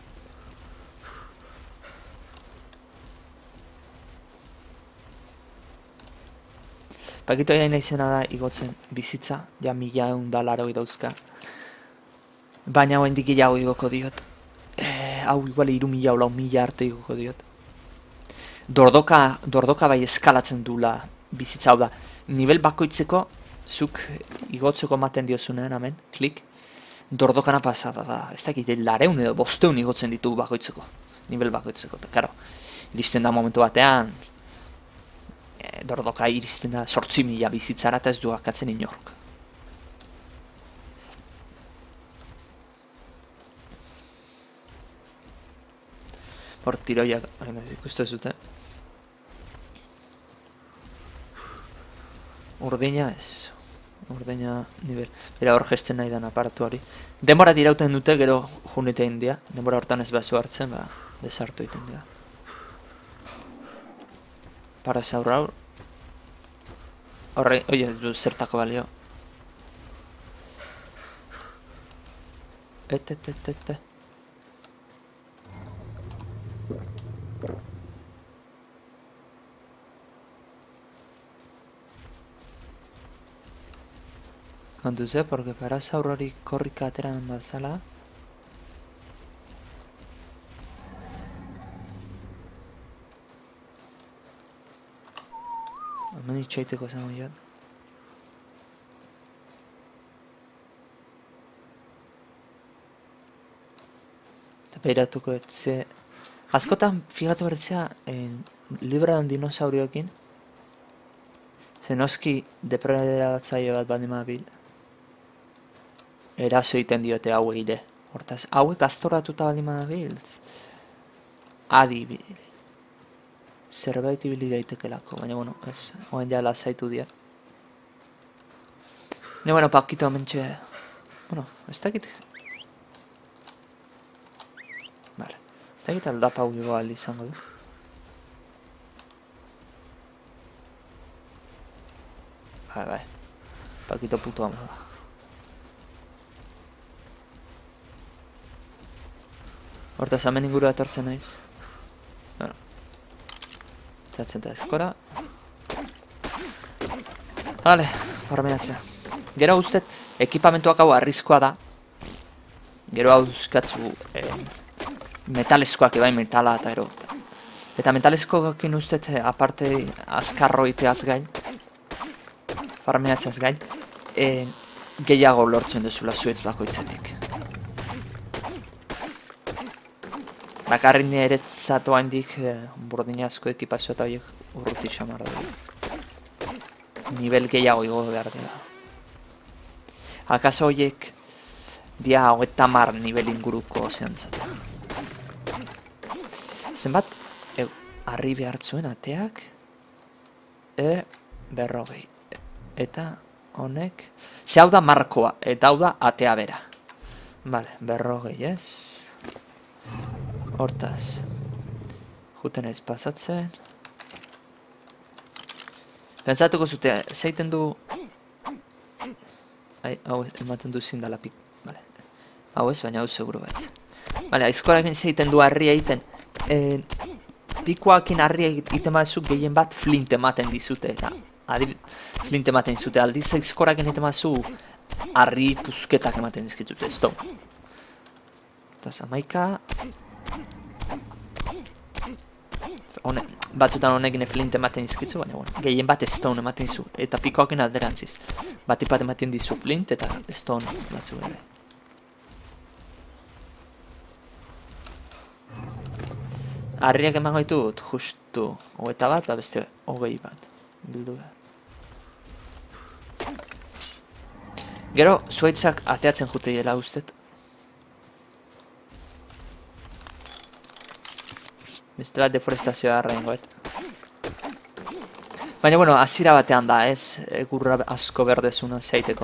Pakitu egin izena da igotzen bizitza, ja mila egun da laro dauzka. Baina hauen dik gehiago igoko diot. E, hau igual iru mila olau mila arte igoko diot. Dordoka, dordoka bai eskalatzen dula bizitza hau da. Nivel bakoitzeko, zuk igotzeko ematen diozunean, hemen, klik. Dordokana pasada da, ez dakit, lareun edo bosteun igotzen ditu bakoitzeko. Nivel bakoitzeko, eta karo, iristen da momentu batean, e, dordoka iristen da sortzi mila bizitzara eta ez du akatzen inork. Hor tiroiak, ikusten zuten. Urdina ez, urdina nivel. Era hor gesten nahi dan aparatu hori. Denbora dirauten dute, gero junite india. Denbora hortan ez bazu hartzen, ba, desartu egiten dira. Para zaurra hor. Horre, oie, ez du zertako balio. Ete, ete, ete, ete. Kontuz, eh, porque para zaurrori korrika ateran bazala. Hemen itxaiteko zango jat. Eta behiratuko etze... Askotan, figatu bertzea, libradan dinosaurioekin. Zenoski depredatzaile bat bat bil. Eraso egiten diote hau egile. Hortaz, hauek astoratuta bali madabiltz. Adibide. Zerbait ibili daitekelako, baina, bueno, ez, oen ja lasaitu dira. Ne, bueno, pakito hementxe, bueno, ez dakit. Vale, ez dakit aldapa hau igual izango du. Bai, bai, pakito puto ama da. Hortaz, hemen inguru atortzen naiz. Bueno, txatzen da eskora. Vale, farmeatzea. Gero ustet, ekipamentuak hau arrizkoa da. Gero hau euskatzu eh, metalezkoak ebai metala eta ero. Eta metalezkoakin ustet, eh, aparte azkarroiteaz gain, farmeatzeaz gain, eh, gehiago lortzen duzula zuetz bakoitzetik. Bakarrin eretzatu handik eh, burdinazko ekipazio eta horiek urruti xamar dugu. Nivel gehiago igo behar dira. Akaso horiek dia hogeita hamar nivel inguruko zehantzat. Zenbat e, harri behartzuen ateak e berrogei. Eta honek ze hau da markoa eta hau da atea bera. Vale, berrogei ez. Hortaz, juten ez pasatzen. Pentsatuko zute, zeiten du... Ai, hau ematen du zindala pik... Vale. Hau ez, baina hau seguro bat. Vale, aizkorakin zeiten du harria egiten. E, pikoakin harria egiten batzuk gehien bat flint ematen dizute. Eta, adib, flint ematen dizute. Aldiz aizkorakin egiten batzu harri puzketak ematen dizkitzute. Ez du. Eta zamaika... Hone, batzutan honekin flint ematen izkitzu, baina bueno, gehien bat stone ematen dizu, eta pikoaken alderantziz. Bat ipat ematen dizu flint eta stone batzu ere. Harriak emango ditut, justu, hogeita bat, da beste hogei bat. Bildu behar. Gero, zuaitzak ateatzen juteiela ustet. Bestela deforestazioa arraingoet. Baina, bueno, hasiera batean da, ez? Egurra asko berdezuna zeiteko.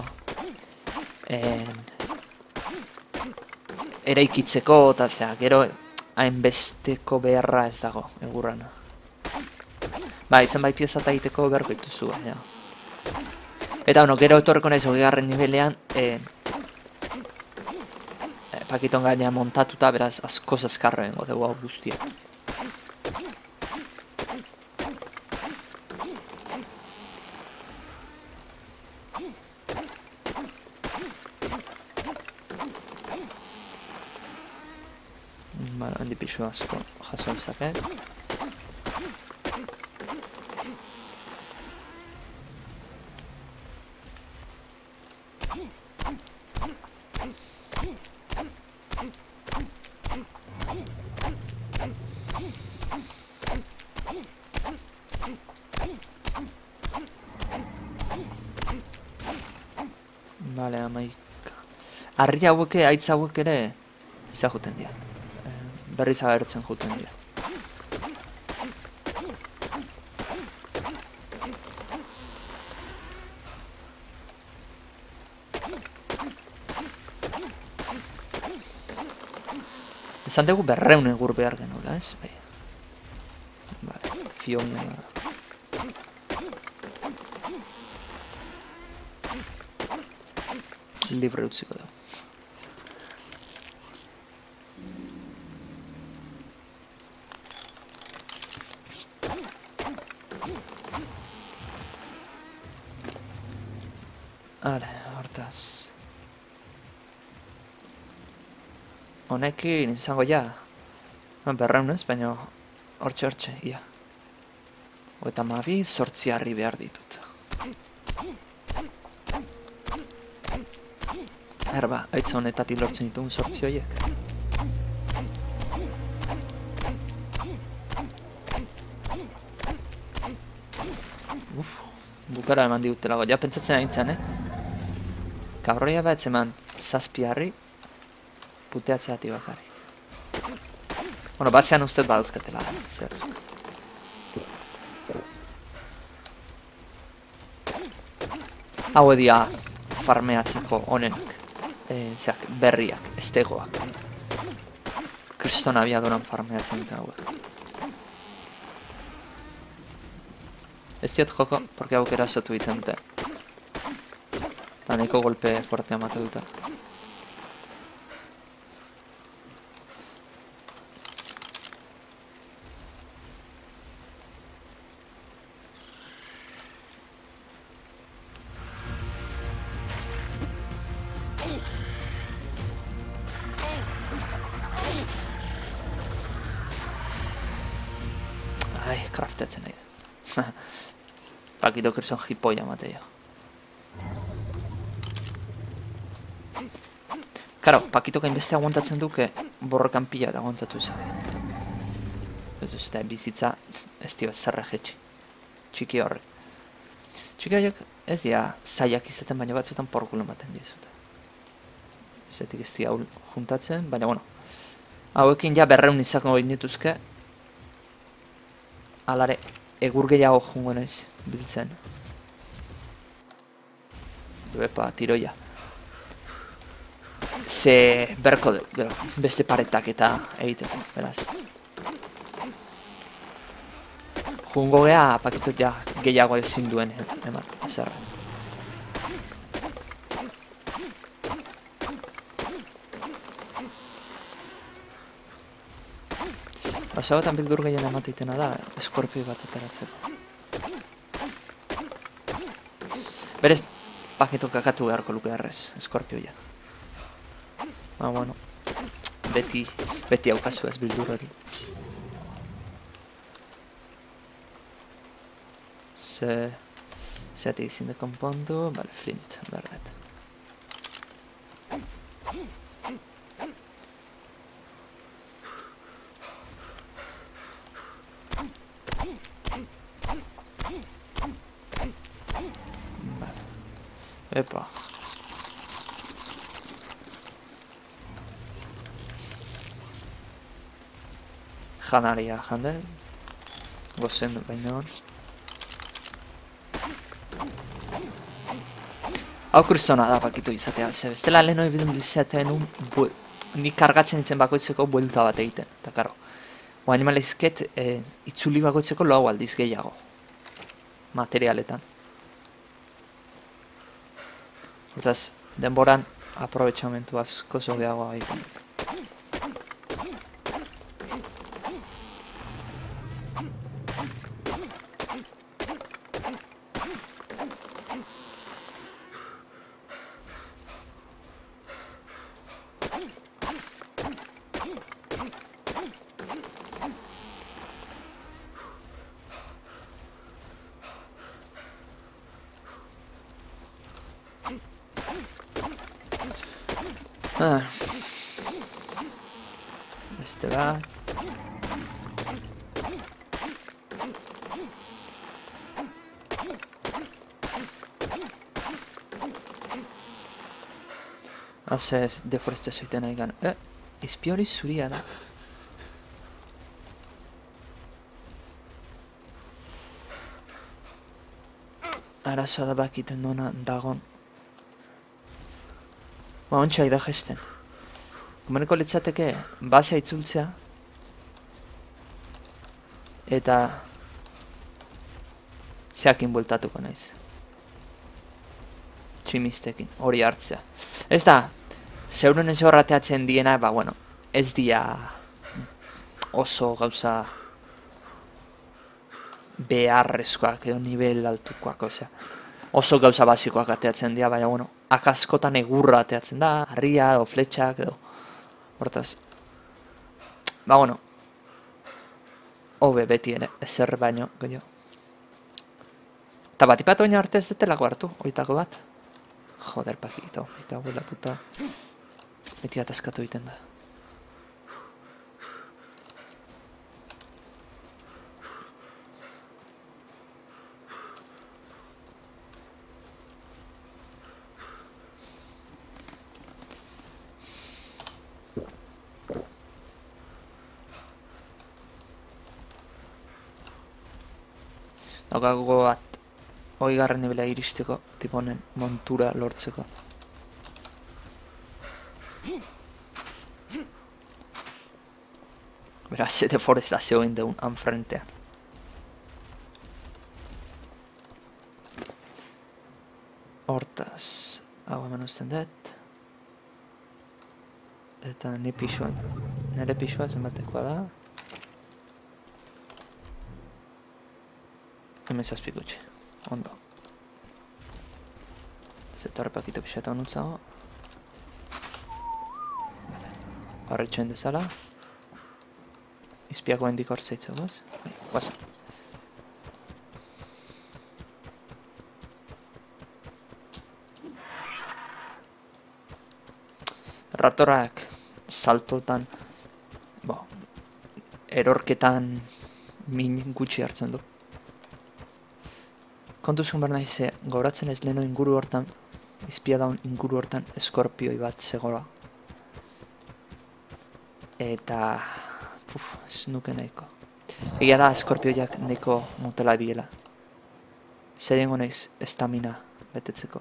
Eraikitzeko, eta zera, gero hainbesteko beharra ez dago, egurrana. Ba, izan bai pieza eta egiteko beharko dituzu, baina. Eta, bueno, gero etorreko naiz hogegarren nivelean, e, e, pakiton gainean montatuta, beraz, asko zaskarro egingo dugu hau guztia. Bueno, handi pixu asko jaso dezaket. Vale, amaika. Arri hauek, aitz hauek ere, zea juten dira. Berriz agertzen juten dira. Esan dugu berreun egur behar genuela, ez? Bai. Vale, fiona... Libre utziko da. Hale, hortaz. Honekin izango ja. Berreun ez, baina hortxe hortxe, ia. Eta mabi zortzi harri behar ditut. Erba, aitza honetatik lortzen ditugun zortzi horiek. Uf, bukara eman digutelago. Ja pentsatzen aintzen, eh? Kabrroia bat eman zazpi harri. puteatzeatik bakarrik. Bueno, basean ustez badauzkatela, zehatzuk. Hau edia farmeatzeko honenak, e, zeak, berriak, estegoak. Kriston abiaduran farmeatzen dute hauek. Ez diot joko, porque hau erasotu egiten dute. Eta nahiko golpe fuertea mate dute. Ai, crafteatzen nahi da. Pakito Krison jipoia mateio. Karo, Pakito gainbeste aguantatzen duke borrokan pila eta aguantatu izake. Ez eta bizitza ez dio zerre jetxi. Txiki horrek. Txiki horiek ez dira zaiak izaten, baina batzuetan porkulo ematen dizute. Zetik ez dira juntatzen, baina bueno. Hauekin ja berreun izako dituzke. Alare, egur gehiago jungo naiz biltzen. Epa, tiroia. Ze berko de, bero, beste paretak eta egiteko, beraz. Jungo geha, Pakito ja gehiago ezin duen, eman, zerra. Basagotan bildur gehien emateitena da, eskorpio bat ateratzeko. Berez, Pakito kakatu beharko luke errez, eskorpioia. Ba, bueno, beti, beti haukazu ez bildur hori. Ze, zeatik izin de konpondu, bale, flint, berdet. Epa. Janaria jande. Gozen baina hon. Hau kristona da Pakito izatea. Ze bestela lehen hori bidun dizaten un... Ni kargatzen ditzen bakoitzeko buelta bat egiten. Eta karo. O animalizket eh, itzuli bakoitzeko lau aldiz gehiago. Materialetan. Hortaz, denboran aprobetxamentu asko zogeagoa egiten. Ah. Beste bat. Haze ez deforestazio egiten nahi gan. Eh, izpi hori zuria da. Arazoa da bakiten duena dagon. Ba, ontsa da gesten. Komeneko litzateke basea itzultzea. Eta zeakin bueltatuko naiz. Tximistekin, hori hartzea. Ez da, zeuren ez horrateatzen diena, ba, bueno, ez dia oso gauza beharrezkoak edo nivel altukoak, osea. Oso gauza basikoak ateatzen dira, baina, bueno, akaskotan egurra ateatzen da, harria edo fletxak edo. Hortaz, ba, bueno, hobe beti ere, ezer baino, gehiago. Eta bat ipatu baina arte ez detelako hartu, oitako bat. Joder, Pakito, ikago la puta. Beti ataskatu egiten da. Daukago bat, hogeigarren nibela iristeko, tipo honen montura lortzeko. Beraz, ze deforestazio egin deun han frentean. Hortaz, hau hemen uzten dut. Eta ni pixuan, nire pixua zenbatekoa da. Hemen zazpikutxe, ondo. Zetorre pakito pixeta honutzago. Horretxoen dezala. Izpiako hendik hor zeitzeu, goz? Bai, guazen. Raptorak saltotan, bo, erorketan min gutxi hartzen du. Kontuzun behar nahi ze, gauratzen ez leheno inguru hortan, izpia daun inguru hortan eskorpioi bat zegoela. Eta, puf, ez nuke nahiko. Egia da eskorpioiak nahiko motela diela. Zer dengo nahiz estamina betetzeko.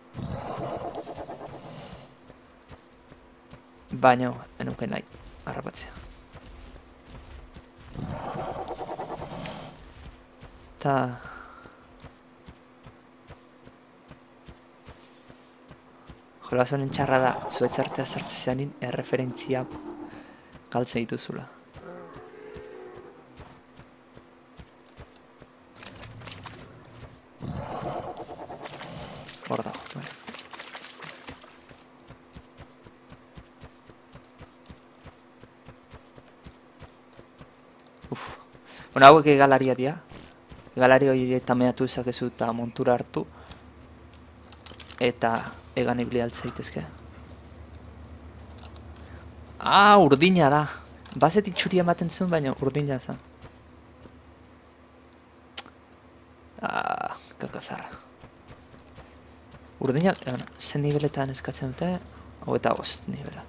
Baina, enuke nahi, harrapatzea. Ta... Jolas honen txarra da, zuetzartea sartzeanin erreferentzia galtzen dituzula. Hor dago, bale. Uf. Bueno, hauek egalaria dira. Egalari hori eta meatu ezakezu eta montura hartu. Eta egan ibili altzaitezke. Ah, urdina da. Bazet itxuri ematen zuen, baina urdina zen. Ah, kakazarra. Urdina, bueno, zen nibeletan eskatzen dute, hau eta bost nibela.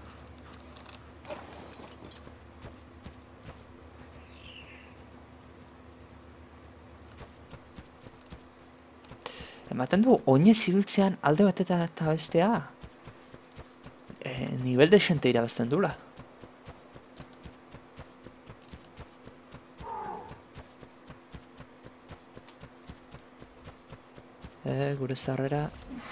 Ematen du, oinez ibiltzean alde bat eta eta bestea. E, nivel desente irabazten dula. E, gure zarrera...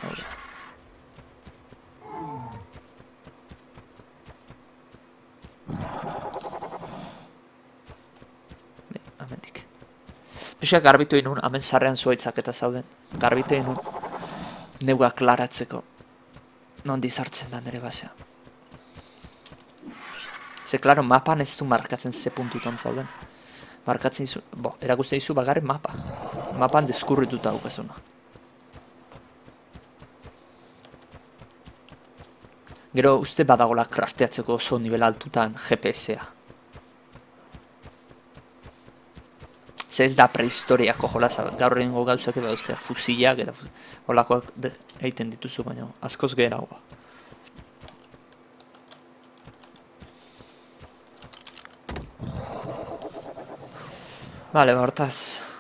Amendik. Pixka garbitu inun, hemen zarrean zuaitzak eta zauden. Garbitu inun, neuga klaratzeko. Nondi sartzen da nire basea. Ze, klaro, mapan ez du markatzen ze puntutan zauden. Markatzen izu, bo, erakusten izu bagarren mapa. Mapan deskurrituta daukazuna. Gero uste badagola crafteatzeko oso nivel altutan G P S-a. Ze ez da prehistoriako jolaza, gaur egingo gauzak eba dauzkera, fusilak eta holakoak egiten dituzu, baina askoz geragoa. Bale, hortaz.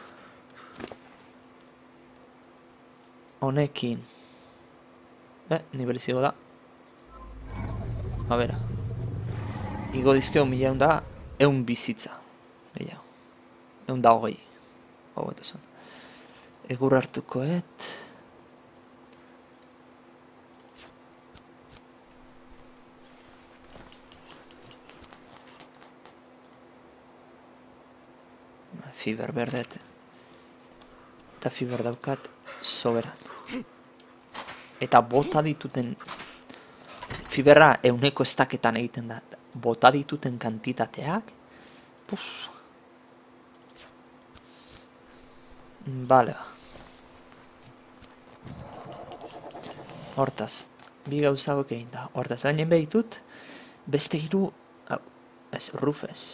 Honekin. Eh, nivel izigo da. A bera. Igo dizkeo mila egun da, egun bizitza. Gehiago. Egun da hogei. Hau eta zen. Egur hartuko et. Fiber berdet. Eta fiber daukat soberan. Eta bota dituten... Fiberra euneko estaketan egiten da. Bota dituten kantitateak. Puf. Bale ba. Hortaz, bi gauzagok egin da. Hortaz, bainen behitut, beste hiru... Hau, ez, rufez.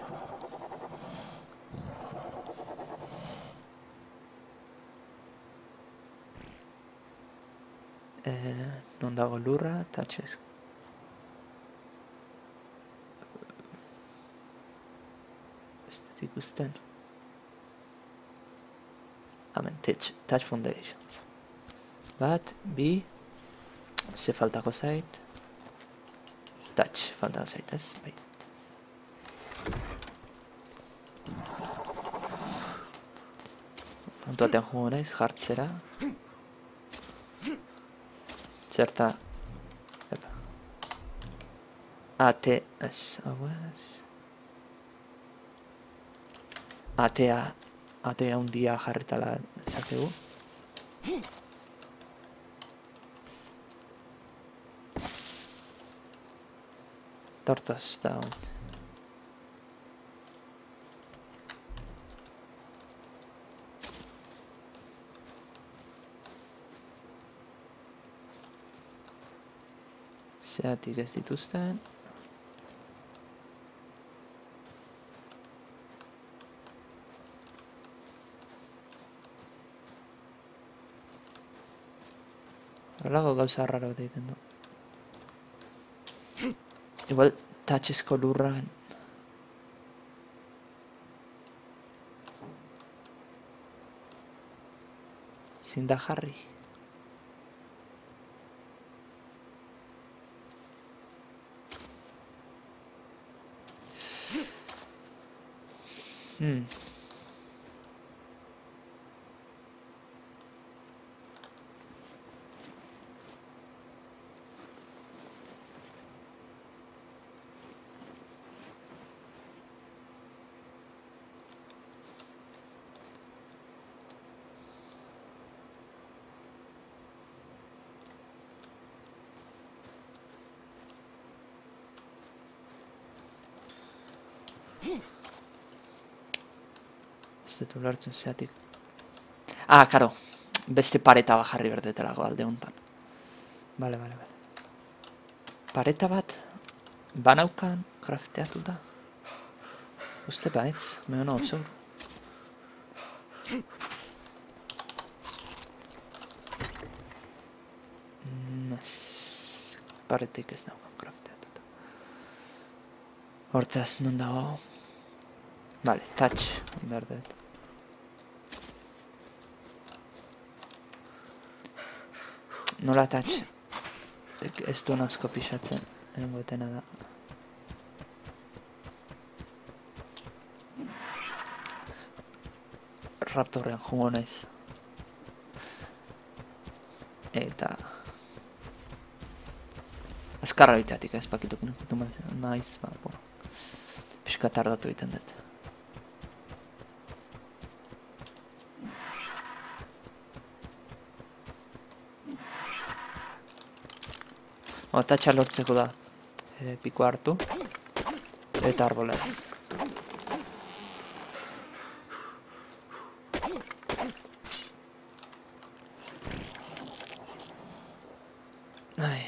Eh, non dago lurra, eta txez. Ez dut ikusten. Hemen, touch, touch foundation. Bat, bi, ze faltako zait. Touch, faltako zait, ez? Bai. Puntu batean jugo naiz, jartzera. Zerta... Epa. Ate... Ez, hau ez... Atea... Atea hundia jarretala esakegu. Tortas down. Zeatik ez dituzten. Horrelako gauza raro bat egiten du. Igual touchezko lurra ezin da jarri. Hmm. Ez dut ulertzen zeatik. Ah, karo. Beste pareta bat jarri berdetelako alde honetan. Bale, bale, bale. Pareta bat banaukan crafteatu da. Uste baitz, meo no, zeur. Ez... Paretik ez daukan crafteatu da. Hortaz, non dago? Vale, touch, berdet. Nola touch? Ez du nazko pixatzen, engoetena da. Raptorrean jungo naiz. Eta... Azkarra biteatik ez pakituk naiz, ba, bo. Pixka tardatu egiten dut. Toucha lortzeko da e, piko hartu eta arbolera. Ai.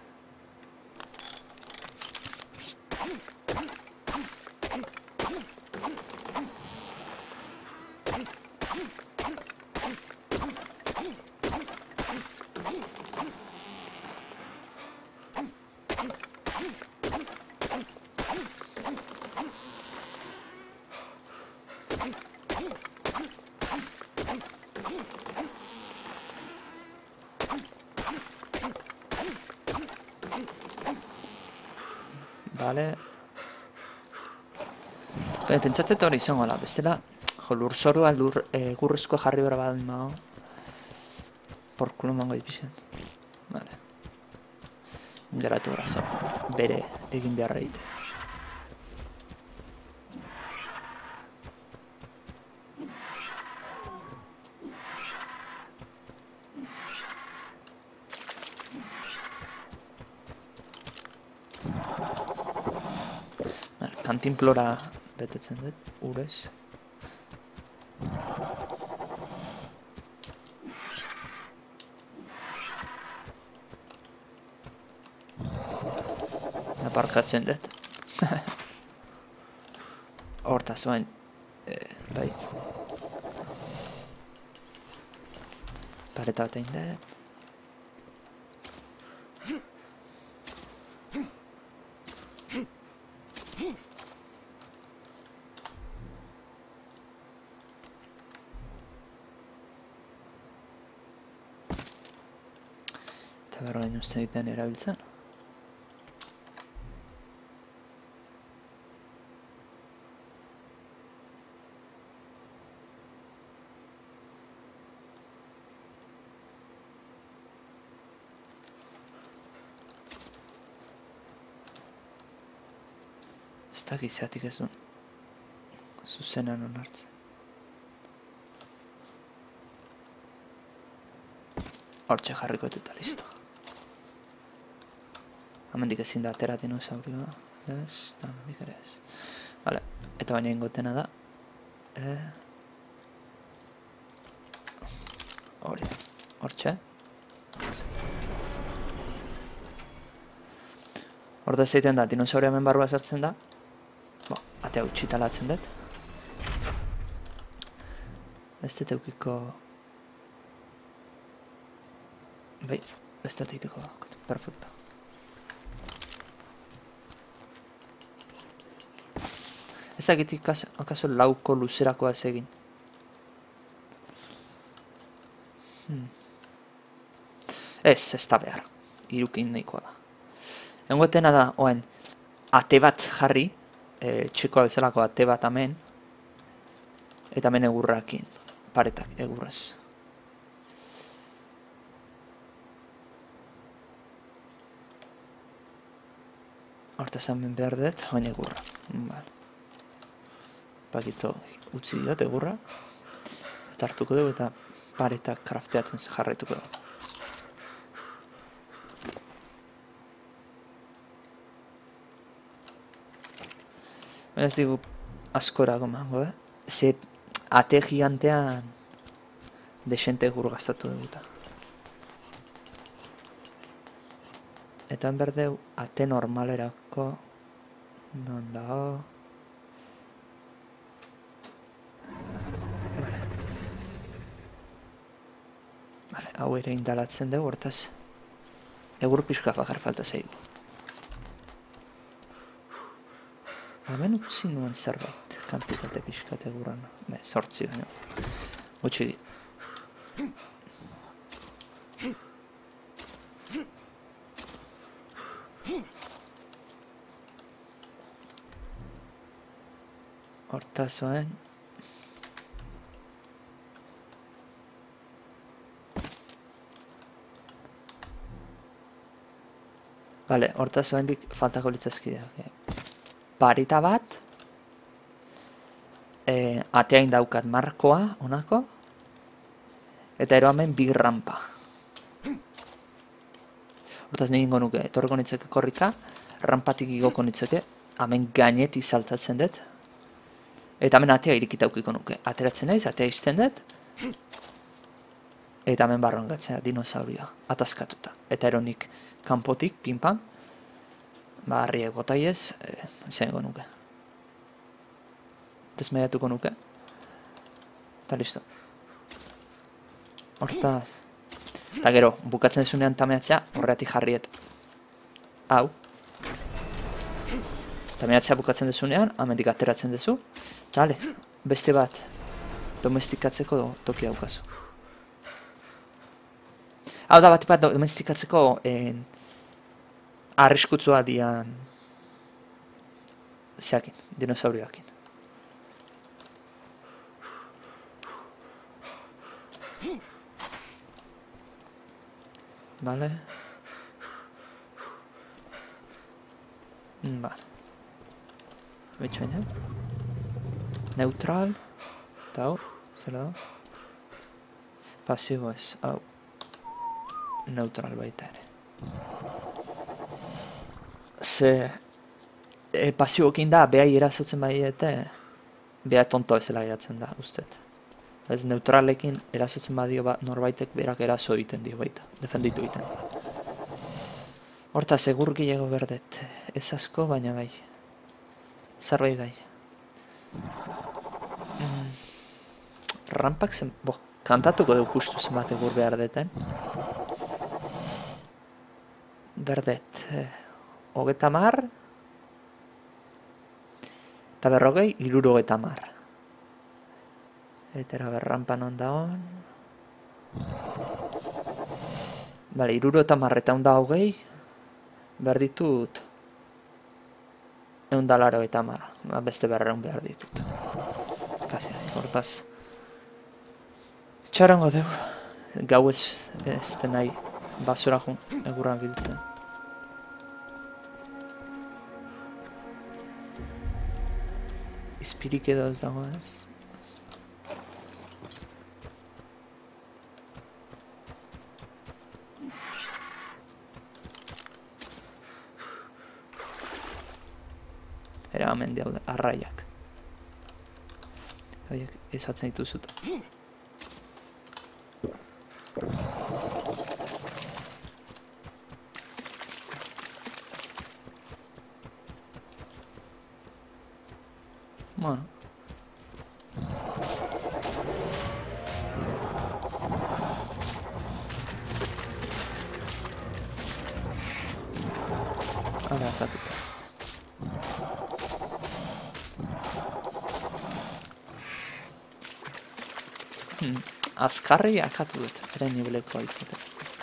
Vale. Pentsatzen hori izango la, bestela, jo, lur zorua, lur egurrezko jarri bera badin mago. Porkulo mango dipixen. Vale. Geratu brazo, bere egin beharra egite. Kantinplora betetzen dut, urez. Aparkatzen dut. Hortaz bain, eh, bai. Pareta bat egin dut. Berro gain usten diten erabiltzen. Ez da gizatik ez duen zuzenan onartzen. Hortxe jarriko eta listo. Hemendik ezin da atera dinosaurioa. Ez, eta hemendik ere ez. Vale, eta baina ingotena da. E... Hori, hortxe. Horda zeiten da, dinosauria hemen barrua sartzen da. Bo, atea utxita latzen dut. Ez dut eukiko... Bai, ez dut egiteko da, perfecto. Ez da egitik akaso lauko luzerakoa ez egin. Hmm. Ez, ez da behar. Irukin nahikoa da. Engotena da, oen, ate bat jarri, e, txikoa bezalako ate bat amen, eta hemen egurrakin, paretak, egurrez. Hortaz hemen behar dut, oen egurra. Vale. Pakito utzi diot egurra, eta hartuko dugu eta paretak krafteatzen jarraituko dugu. Ez digu askora gomango, eh? Ze ate gigantean desente egur gastatu duguta. Eta en berdeu ate normalerako non dago. Vale. Vale, hau ere indalatzen dugu, hortaz egur pixka bakar falta zaigu. Hemen utzi nuen zerbait, kantitate pixkate gurran. Be, sortzi baino. Gutxi. Hortaz oen. Vale, hortaz oendik faltako litzazkideak. Parita bat, e, ateain daukat markoa, honako, eta ero hemen bi rampa. Hortaz ningo nuke, etorreko nitzeke korrika, rampatik igoko nitzeke, hemen gaineti saltatzen dut, eta hemen atea irikita aukiko nuke. Ateratzen naiz, atea izten dut, eta hemen barruan gatzea dinosaurioa, ataskatuta. Eta eronik kanpotik, pinpan, ba, harriek botaiez, e, zengo nuke. Desmaiatuko nuke. Eta listo. Hortaz. Eta gero, bukatzen desunean tameatzea, horreatik jarriet. Hau. Tameatzea bukatzen desunean, amendik ateratzen dezu. Eta ale, beste bat, domestikatzeko toki daukazu. Hau da, bat bat domestikatzeko, en, arriskutsua dian zeakin, dinosaurioakin. Vale. Vale. Betxoina. Neutral. Eta hau, zela da. Pasibo ez, hau. Neutral baita ere. Ze e, pasibokin da, behai erasotzen baiete, beha tonto ezela geratzen da, ustet. Ez neutralekin erasotzen badio ba, norbaitek berak eraso egiten dio baita, defenditu egiten. Hortaz, egur gehiago berdet, ez asko, baina bai. Zerbait bai. Mm. Rampak zen, bo, kantatuko dugu justu zenbat egur behar deten. Berdet, eh, hogeta mar, eta berrogei, iruro hogeta mar. Eta era berrampan onda hon. Bale, iruro eta marreta eunda hogei, behar ditut, eunda laro eta mar, beste berreun behar ditut. Kasi, hortaz. Txarango deu, gau ez, ez denai basura jun, egurran biltzen. Izpirik edo ez dago ez. Era hemen daude, arraiak. Horiek ezatzen dituzut. Bueno. Ara, akatuta. Hmm. Azkarri akatu dut, ere nibelekoa izatea.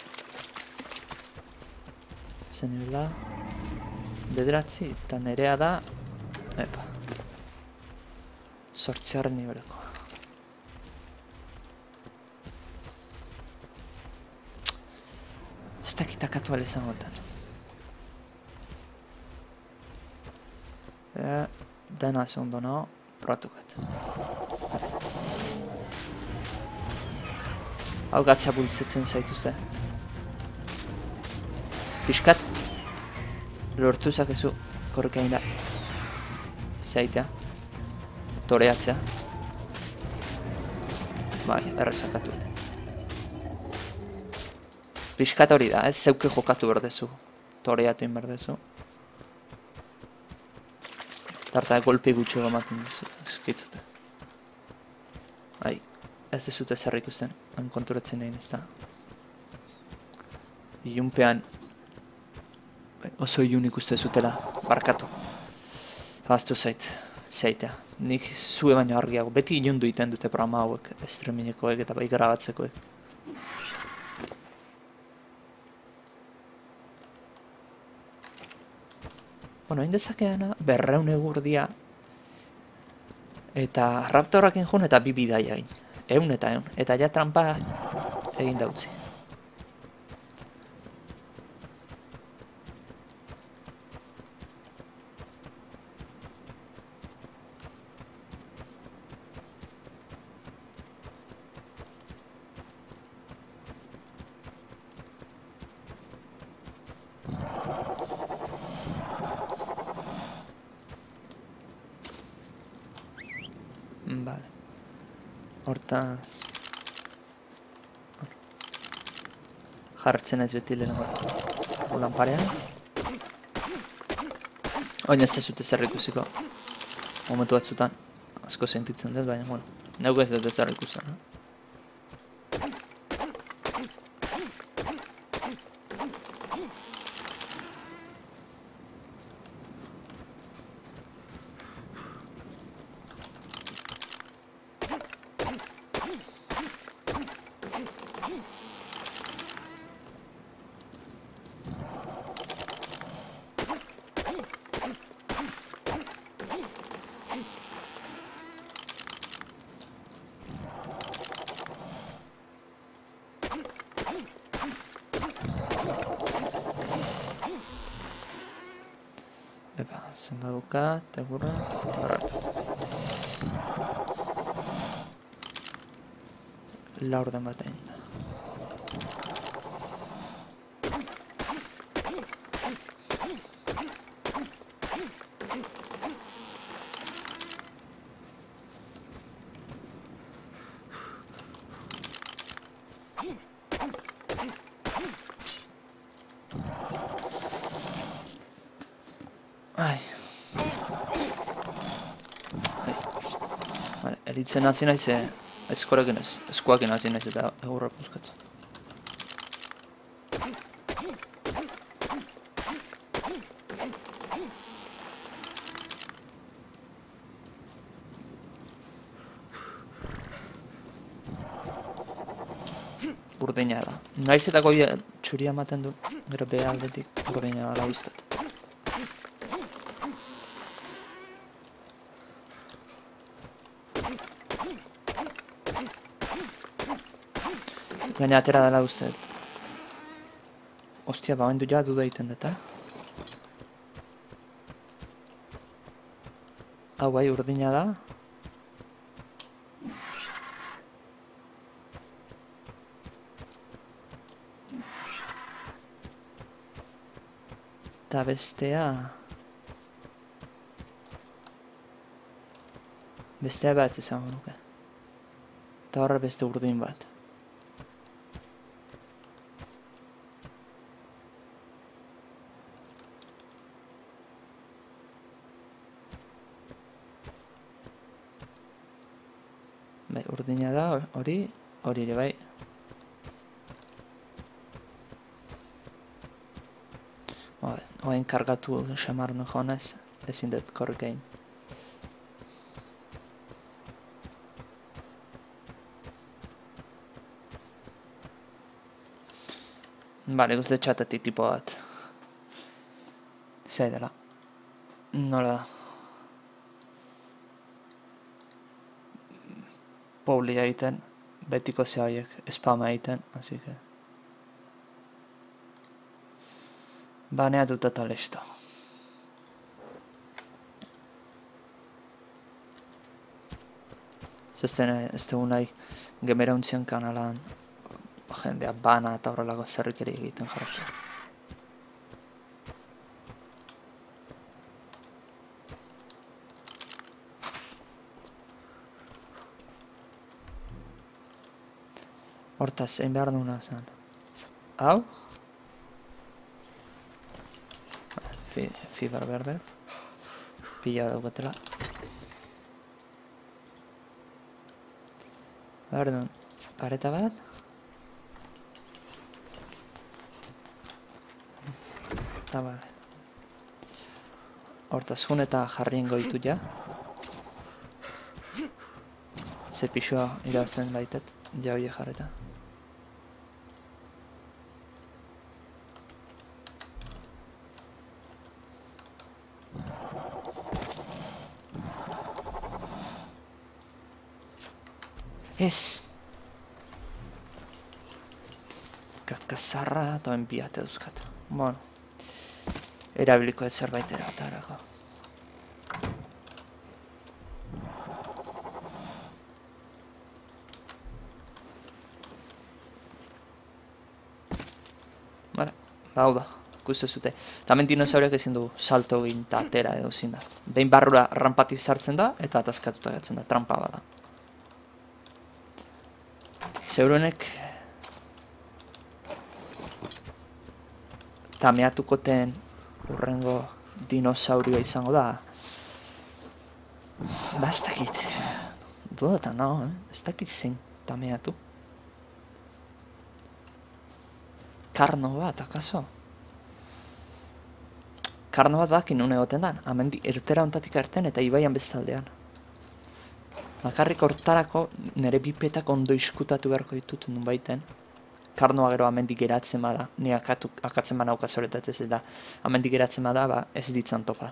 Zer nibela... Bederatzi, eta nerea da... Epa. Sortziarren nibelekoa. Ez dakit akatu ala izan gotan. E, dena ez ondo nago, probatukat. Hau gatzea bultzetzen zaituzte. Piskat lortu zakezu korrikain da zaitea, toreatzea. Bai, errezakatu. Piskat hori da, ez zeuke jokatu berdezu, toreatu inberdezu. Tarta golpe gutxo ematen dizu, eskitzute. Bai, ez dezute zer ikusten, han konturatzen egin ez da. Ilunpean oso ilun ikuste zutela, barkatu. Ahaztu zait, zaitea. Nik zue baino argiago, beti ilundu iten dute programa hauek, streamingekoek eta bai grabatzekoek. Bueno, hain dezakeana, berreun egurdia eta raptorakin jun eta bi bidaia egin. Eun eta eun, eta ja trampa egin dautzi. Vale. Hortaz... Jartzen ez beti lehenko lamparean. Oin ez dezute zer ikusiko. Momentu batzutan asko sentitzen dut, baina, bueno, neugu ez dut zer ikusten, no? Epa, zenba duka, tegurra, horretu. Laurden bat egin da. Ai. Vale, elitzen hasi naiz, eskorekin ez, eskuakin hasi naiz eta egurra puskatzen. Urdina da. Naiz eta goia zuria ematen du, gero behe aldetik urdina dela guztat. Gaina atera dela guztat. Ostia, ba, oendu ja duda egiten dut, eh? Hau bai, urdina da. Eta bestea... Bestea bat izango nuke. Eta horre beste urdin bat. Bai, urdina da, hori, hori ere bai. Oain kargatu xamarno jonez, ezin dut korrikein. Bale, guzti txatetik tipo bat. Zei dela. Nola da. Publia egiten, betiko ze horiek, spama egiten, así que... Baneatuta eta listo. Ez dugu nahi gemerauntzian kanalan jendea bana eta horrelako zerrikeri egiten jarratu. Hortaz, egin behar duguna zen. Hau? Fibar berde. Pila daukatela. Behar duen, pareta bat. Eta bale. Hortaz, jun eta jarrien goitu ja. Ze pixua irabazten baitet, ja hoi jarreta. Ez! Kakazarra eta enbiate duzkat. Bueno. Erabiliko ez zerbait eratarako. Bale, hau da, ikuste zute. Tamen dinosauriak ezin du salto egin eta atera edo zin da. Behin barrura rampatik sartzen da eta ataskatuta gatzen da, trampa bada. Zeuruenek tameatukoten urrengo dinosaurioa izango da. Ba, ez dakit. Dudatan nago, eh? Ez dakit zein tameatu. Karno bat, akaso? Karno bat bakin une goten dan. Hemen ertera ontatik erten eta ibaian bestaldean. Bakarrik hortarako nire bipetak ondo iskutatu beharko ditut nun baiten. Karnoa gero amendik geratzen bada, ni akatzen ba naukaz horretatez eta amendik geratzen bada, ba ez ditzan topa.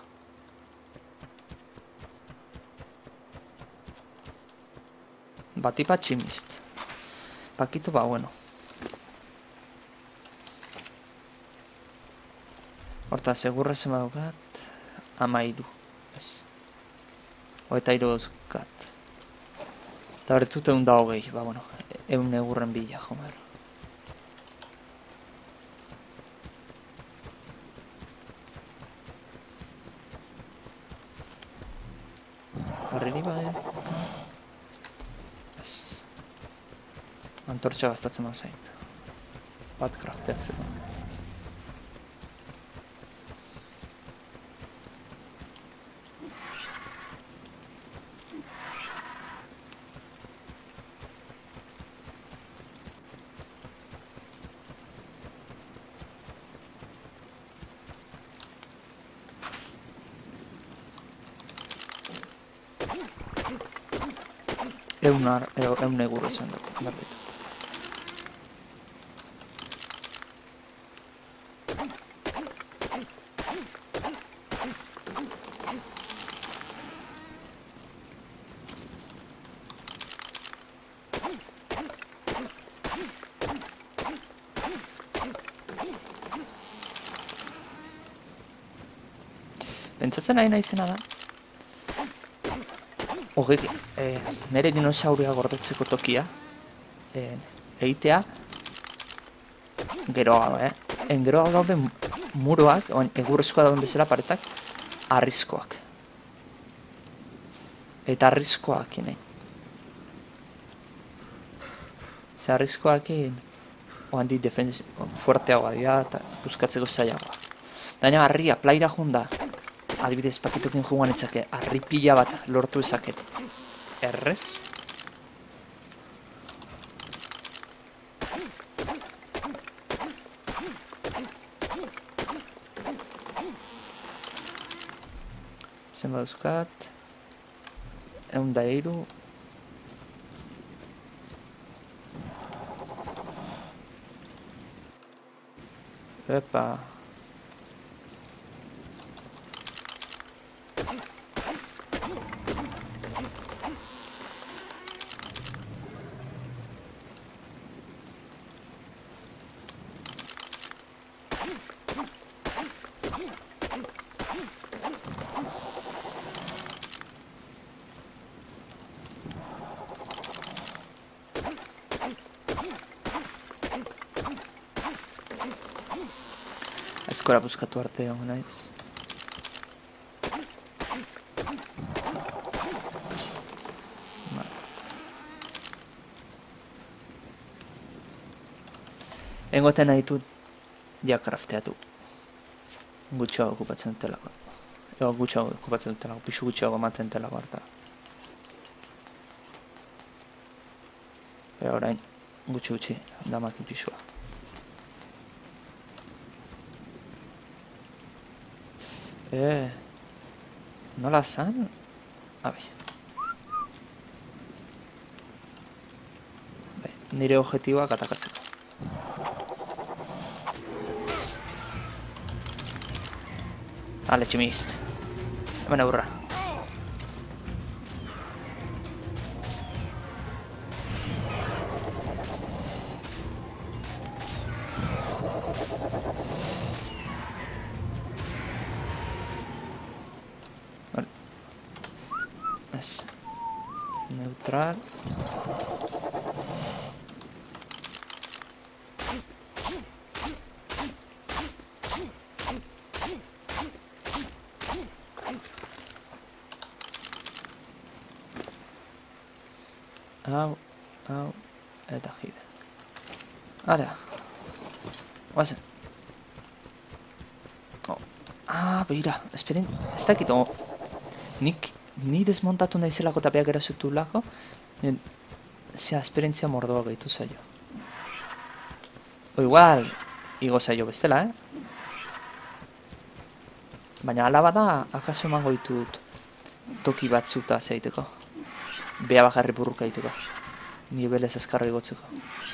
Batipa tximist. Pakito ba, bueno. Horta, segurra zen badukat, amairu. Ez. Oeta iru duzkat. Eta bertut egun da hogei, ba, bueno, egun egurren bila, jomer. Barriri bai. Ez. Antortxa gastatzen man zait. Bat crafteatzeko. Eunar, eun egurra zen dut, berdit. Pentsatzen nahi naizena da. Hogek, e, nire dinosauria gordetzeko tokia. E, eitea. Geroago, eh? En geroago daude muroak, oan egurrezkoa dauden bezala paretak, arrizkoak. Eta arrizkoakin, eh? Ze arrizkoakin, oan di defensi, fuerteagoa dira eta buskatzeko zailagoa. Daina harria, plaira junda, adibidez pakitokin juguan etzake, harri pila bat lortu ezaket. Errez? Zen baduzkat, egun da eiru. Epa. Eskora buskatu arte egon naiz. Engoten nahi dut ja crafteatu. Gutxoago okupatzen dutelako. Ego gutxoago okupatzen dutelako, pixu gutxoago ematen dutelako harta. Eta orain gutxi gutxi damakin pixua. Eh, nola zan? Abi. Bai, nire objetiboak atakatzeko. Ale, tximist. Hemen aurra. Vale. Es neutral. Hau, hau, eta jide. Hala. Guazen. Oh. Ah, beira, esperen, ez dakit, oh. Nik, ni desmontatu naizelako eta beak erazutu lako, zea, esperientzia mordoa gehitu zailo. O igual, igo zailo bestela, eh? Baina ala bada, akaso emango ditut toki batzuta zeiteko. Bea bajarri burruka iteko. Nibelez azkarra igotzeko.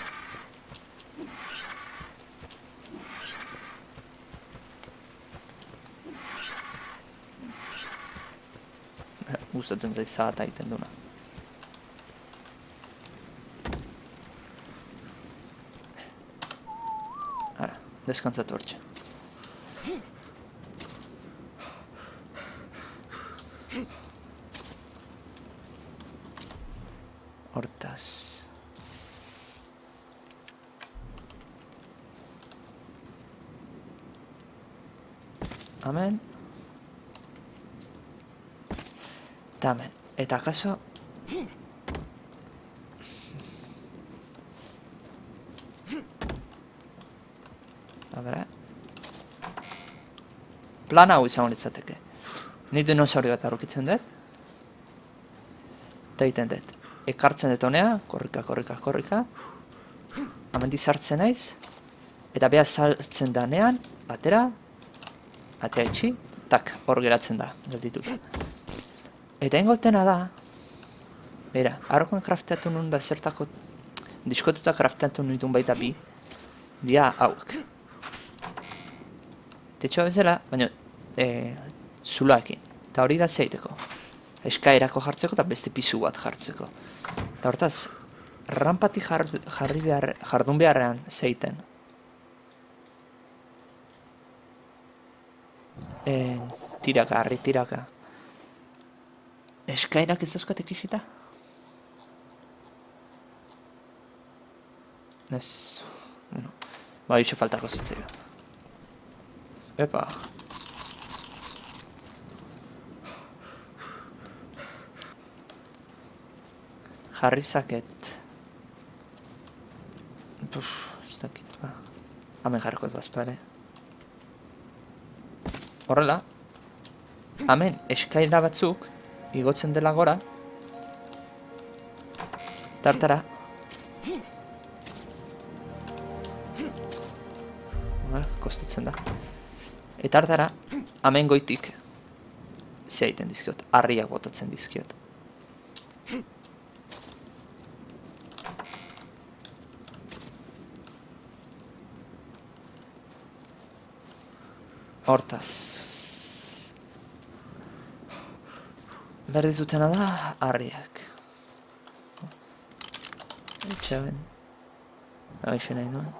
Gustatzen zaiz zahata egiten duna. Ara, deskantzatu hortxe. Hortaz. Amen. Eta amen. Eta akaso... A bera... Plan hau izango litzateke. Ni dinosaurio bat aurkitzen dut. Eta egiten dut. Ekartzen dut honea, korrika, korrika, korrika. Hemendik sartzen naiz. Eta beha saltzen danean, atera. Atea itxi. Tak, hor geratzen da. Gelditu. Eta engotena da. Bera, arrokoen krafteatu nun da zertako... Diskotuta krafteatu nitun baita bi. Dia hauek. Tetxoa bezala, baina... E, zuloakin. Eta hori da zeiteko. Eskaerako jartzeko eta beste pisu bat jartzeko. Eta hortaz, rampatik jarri behar, jardun beharrean zeiten. E, tiraka, harri tiraka. Eskairak ez dauzkat ikisita? Ez... Bueno, ba, iso faltako zitzaidan. Epa. Jarri zaket. Puf, ez dakit, ba. Hemen jarriko bazpare. Horrela. Hemen, eskaira batzuk, igotzen dela gora. Tartara. Kostatzen da. Eta hartara, hemen goitik ze egiten dizkiot, harriak botatzen dizkiot. Hortaz. Behar ditutena da, harriak. Etxaben. Haixe nahi nuen.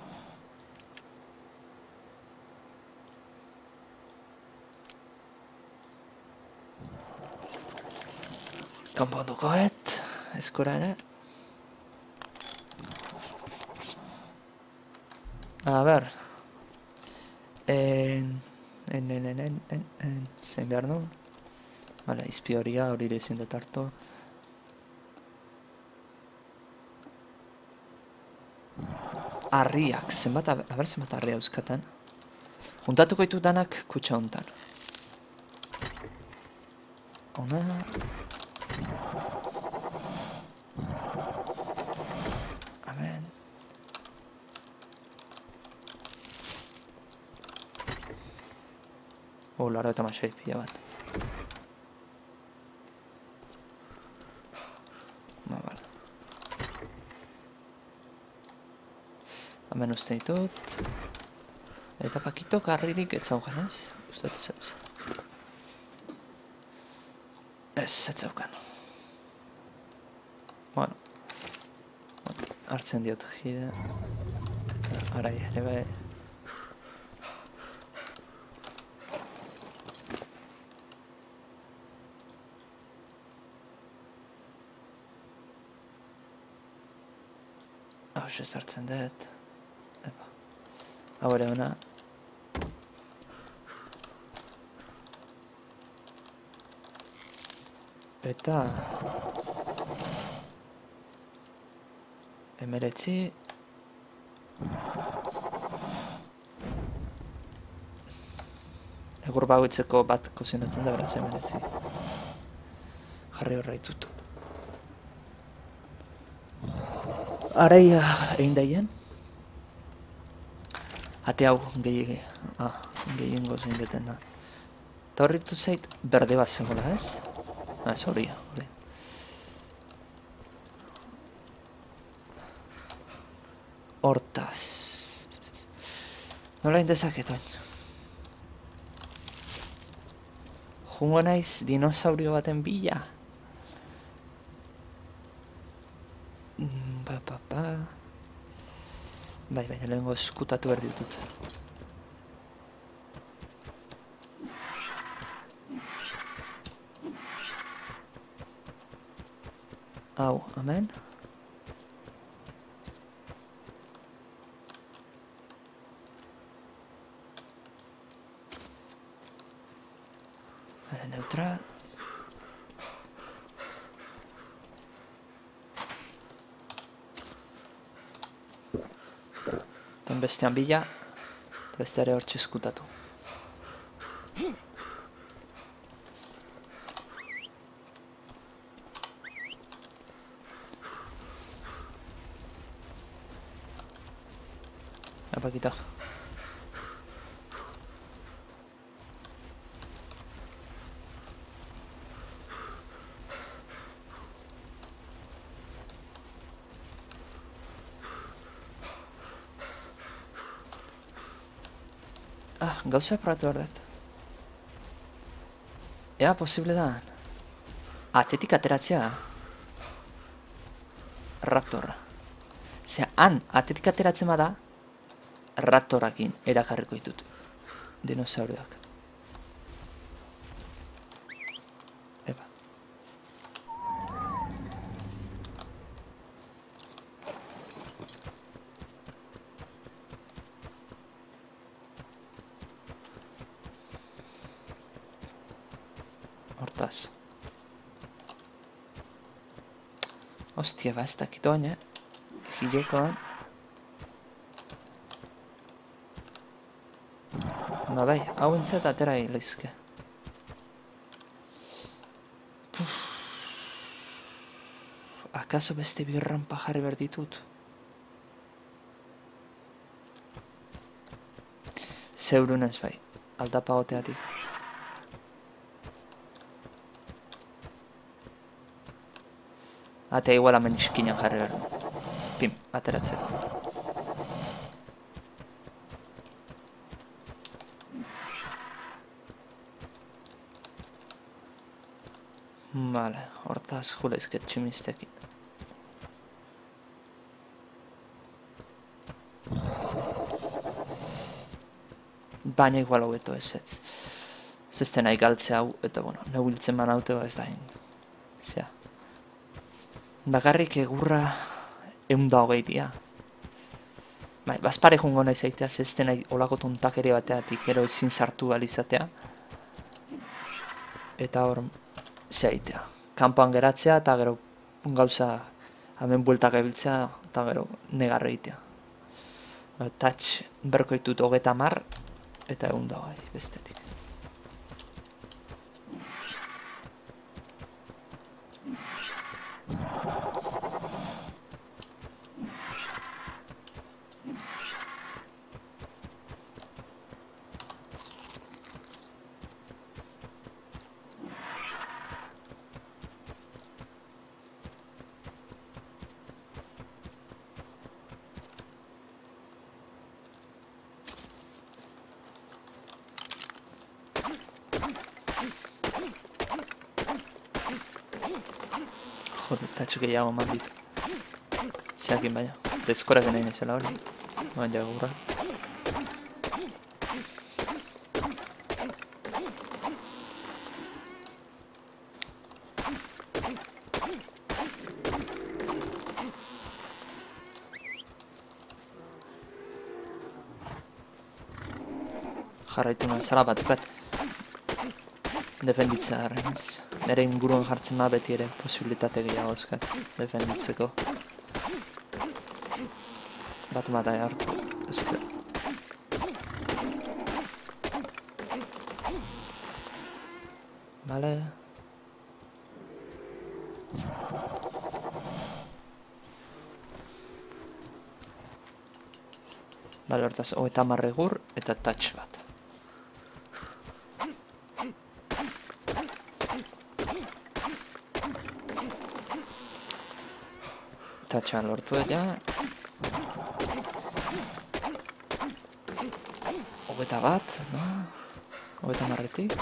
Kanponduko et, eskura ere. A ber. En... En, en, en, en, en, en, zein behar nu? Hala, izpi horia, hori ere ezin dut hartu. Harriak, zenbat, a ber zenbat harria euskatan. Juntatuko ditu danak kutsa hontan. Ona... Amen. Oh, laro eta masai pila bat. Ba, bala. Hemen uste ditut. Eta pakito karririk ez zaukan, ez? Uste dut ez ez. Ez, ez zaukan. Bueno. Hartzen diot jide. Eta arai ere bai. Hau ez hartzen dut. Epa. Hau ere hona. Eta... Emeretzi... Egur bagoitzeko bat kozinatzen da, beraz emeretzi. Jarri horra ditutu. Araia egin daien. Ate hau gehi... Ah, gehien gozein deten da. Eta horritu zait berde bat zengo da, ez? Ah, ez horia, horia. Hortaz... Nola indezaket oin? Jungo naiz dinosaurio baten bila? Ba, ba, ba... Bai, baina lehenko eskutatu behar ditut. Hau, hemen. Neutral. Ten bestean bila, eta beste ere hortxe eskutatu. Apakita. Ah, gauza probatu behar dut. Ea, posible da. Atetik ateratzea. Raptorra. Zea, han, atetik ateratzen bada, raptorakin erakarriko ditut. Dinosaurioak. Hortaz. Ostia, ba, ez dakit oain, eh? Gilekoan. Ba bai, hau entzat atera hilizke. Akaso beste birrampa jarri behar ditut? Zeurunez bai, aldapa goteatik. Atea igual hemen iskinan jarri behar du. Pim, ateratzeko. Vale, hortaz juleizket tximistekin. Baina igual hobeto ez ez. Zeste nahi galtze hau, eta bueno, neu hiltzen man haute ez da hin. Zea. Bakarrik egurra eunda hogei dia. Bai, bazpare jungo nahi zaitea, zeste nahi olako tontak ere bateatik, gero ezin sartu alizatea. Eta hor, zeitea. Kanpoan geratzea eta gero gauza hemen bueltak ebiltzea eta gero negarra egitea. Touch berkoitut hogeta mar eta egun da gai bestetik. Jode, tatxo gehiago eman ditu. Zeakin baina, dezkorak nahi nezela hori. Baina gurra. Jarraitu nahi zara bat bat. Defenditza harrenaz. Nere inguruan jartzen da beti ere posibilitate gehiago ezkat defenditzeko. Bat bat ahi hartu ezkat. Bale. Bale, hortaz, hogeita hamar egur eta touch bat. Touchan lortu ja. Hogeita bat, no? Hogeita marretik.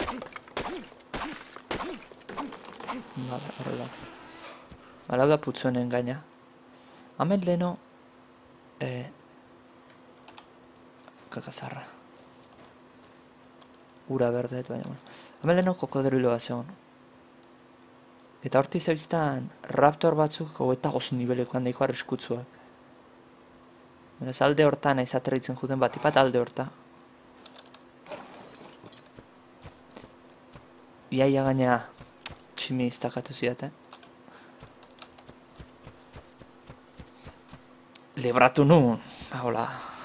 Bale, horrela. Bale, hau da putzuenen gaina. Hemen leheno... Eh... Kakazarra. Ura berdet, baina... Hemen leheno kokodriloa zegoen. Eta horti zebiztan raptor batzuk hogeita goz nibelekoan daiko arriskutzuak. Beraz, alde horta nahiz aterritzen juten bat, ipat alde horta. Iaia gaina tximi iztakatu zidate. Libratu nun, hola.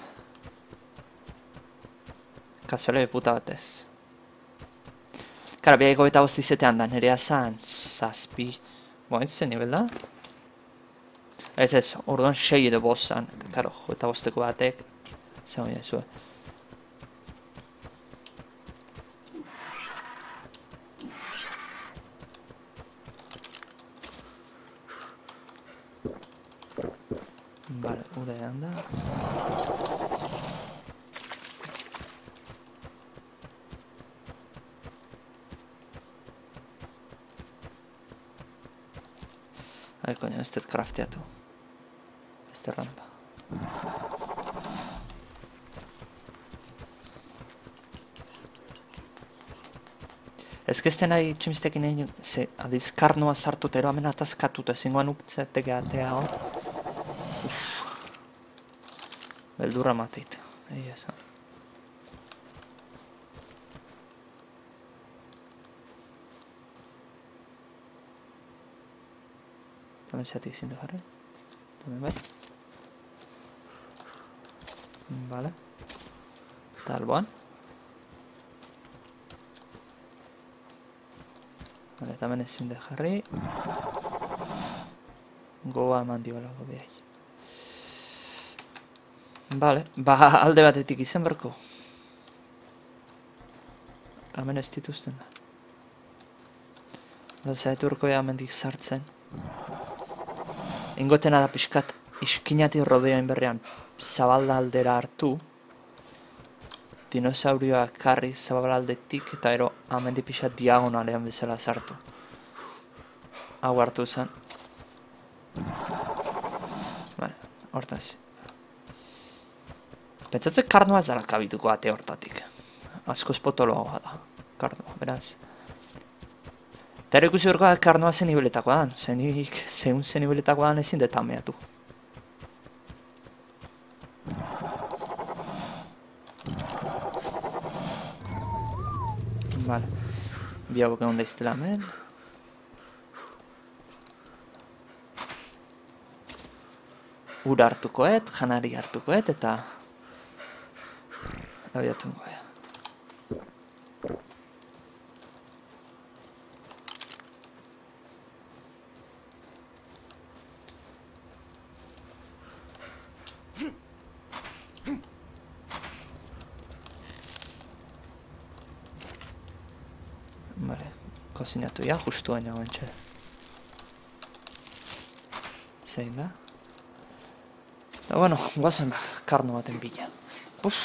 Kasuale puta batez. Kara, biaiko eta goztizetean da, nerea zan, zazpi. Boa, entzen nivel da? Ez ez, orduan sei edo bozan. Karo, jo eta gozteko batek. Zago ja, zue. Vale, urean da. Ai, coño, ez dut crafteatu. Ez dut rampa. Ez gezten nahi tximistekin egin, ze adibiz karnoa sartu eta eroamen atazkatuta zingoan uptzetek atea hor. Uff. Beldurra mateit. Egia esan. Hemen zeatik ezin da jarri. Hemen bai. Vale. Eta alboan. Vale, eta hemen ezin da jarri. Goa eman diola gobeai. Vale, ba alde batetik izan berko. Hemen ez dituzten da. Eta zaitu urko ea hemendik sartzen. Ingotena da pixkat iskinati rodeoen berrean zabalda aldera hartu. Dinosaurioa karri zabalaldetik eta ero hemendik pixat diagonalean bezala sartu. Hau hartu zen. Vale, hortaz. Pentsatzen karnoa ez dara kabituko ate hortatik. Askoz potoloa da, karnoa, beraz. Eta ere ikusi horko da karnoa zen nibeletakoa dan, zenik, zehun zen nibeletakoa dan ezin deta ameatu. Vale, bi hauek egon daiztela hemen. Ura hartukoet, janari hartukoet, eta abiatungo ea. Vale, kozinatu ja, justu baina guantxe. Zein da? Eta bueno, guazen karno baten bila. Puf!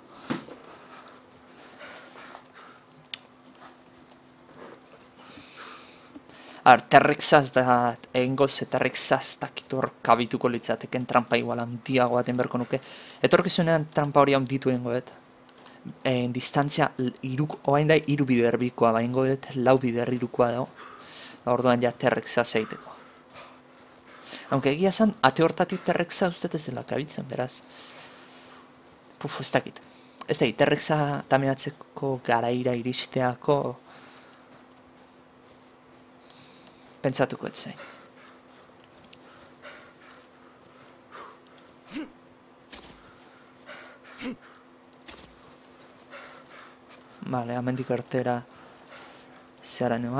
Ar, T-Rexaz da, egingoz T-Rexaz dakitor kabituko litzateken trampa igual handiago baten berko nuke. Etorkizunean trampa hori handitu egingoet. En distantzia, iruk, oain da iru biderbikoa, ba ingoet lau bider irukoa dago. Orduan ja T-Rexaz egiteko. Aunque egia zan, ate hortatik T-Rexa uste ez dela kabitzen, beraz. Puf, ez dakit. Ez dakit, T-Rexa taminatzeko garaira iristeako pentsatuko ez zain. Vale, amendik artera zehara noa.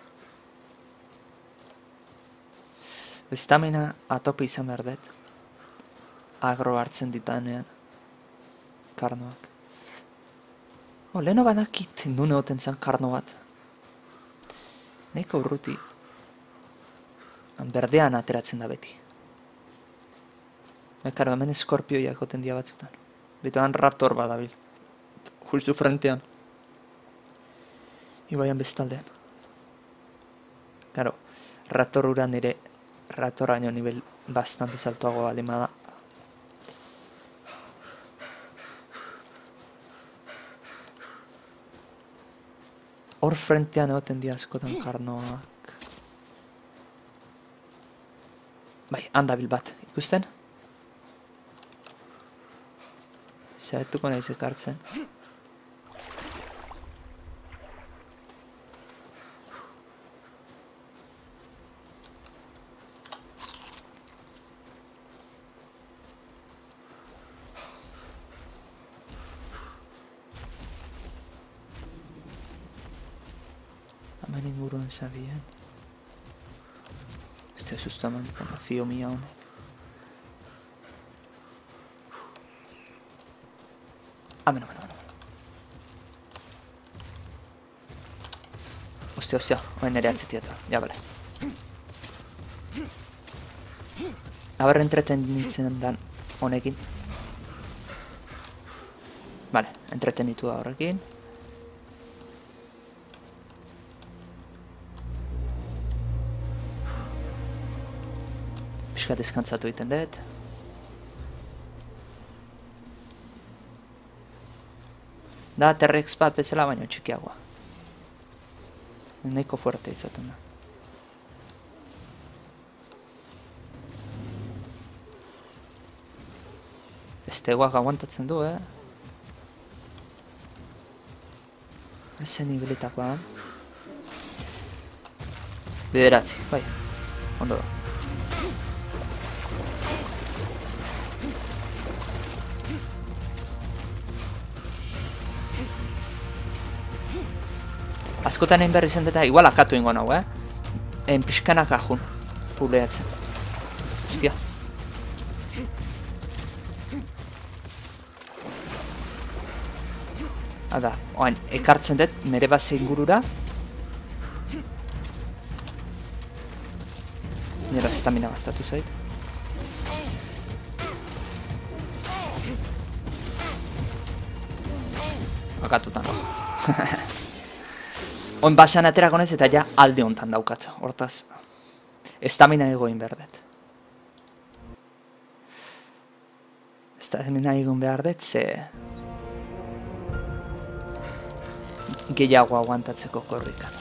Estamina atope izan behar dut. Agro hartzen ditanean. Karnoak. Oh, leheno badakit nune oten zen karno bat. Neiko urruti. Berdean ateratzen da beti. Ekaro, hemen eskorpioiak oten dia batzutan. Betoan raptor badabil. Justu frentean. Ibaian bestaldean. Karo, raptor uran ere raptoraino nivel bastante saltoago balima da. Hor frentean egoten dia askotan karnoak. Bai, handabil bat, ikusten? Zaituko nahiz ekartzen. Hemen inguruan zabien. Este susto eman, fio mia honek. Amen, amen, amen. Ostia, ostia, oen nere atzetiatu. Ja, bale. Aber entretenitzen dan honekin. Vale, entretenitu da horrekin. Piskat deskantzatu egiten dut. Da, T-Rex bat bezala baino txikiagoa. Nahiko fuerte izaten da. Estegoak aguantatzen du, eh? Ezen nibeletakoa. Bideratzi, bai. Ondo da. Askotan egin behar izan deta, igual akatu ingo nahu, eh? En pixkanak ajun, puleatzen. Hostia. Hada, oain, ekartzen dut nire base ingurura. Nire estamina gastatu zait. Akatutan, no? Oin basean aterako nez eta ja alde hontan daukat, hortaz. Estamina egoin behar dut. Estamina egon behar dut, ze... gehiago aguantatzeko korrikan.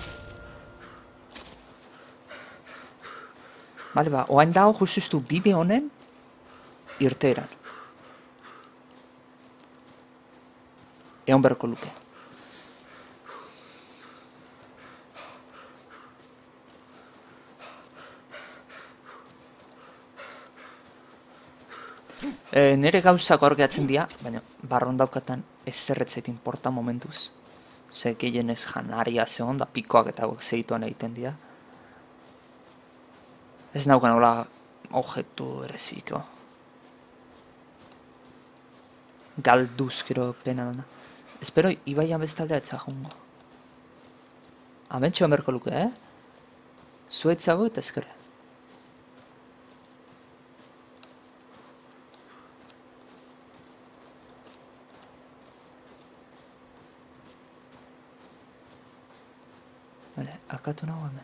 Bale, ba, oain dago justustu bide honen irteeran. Egon berko luke. E, nire gauzak orgeatzen dira, baina barron daukatan ez zerretzait inporta momentuz. Ze gehienez janaria zegoen da pikoak eta hauek segituan egiten dira. Ez naukan hola objektu ereziko. Galduz gero pena dana. Espero ibaian bestaldea etza jungo. Amentxo emerko luke, eh? Zuetzago eta ezkerre. Vale, akatu nago hemen.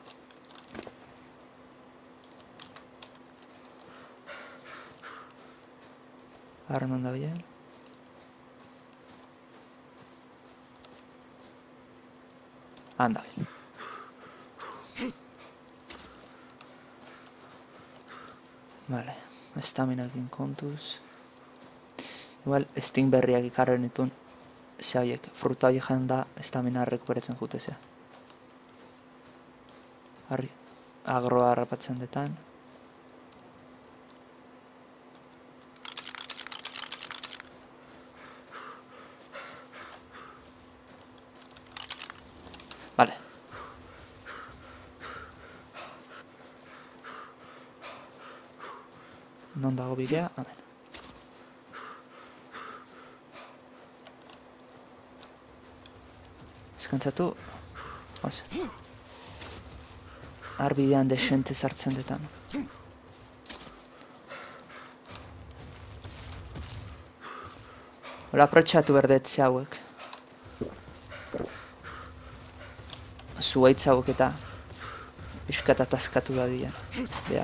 Arren onda bien. Anda bien. Vale, estaminakin kontuz. Igual, esting berriak ikarren ditun, ze horiek, fruta horiek janda estamina rekuperatzen jutezea. Harri, agroa harrapatzen detan. Vale. Non dago bidea? Amen. Eskantzatu. Oz. Arbidean desente sartzen detan. Hola, aprotxatu berdetze hauek. Zuaitz hauek eta pixkat ataskatu da dira. Bea.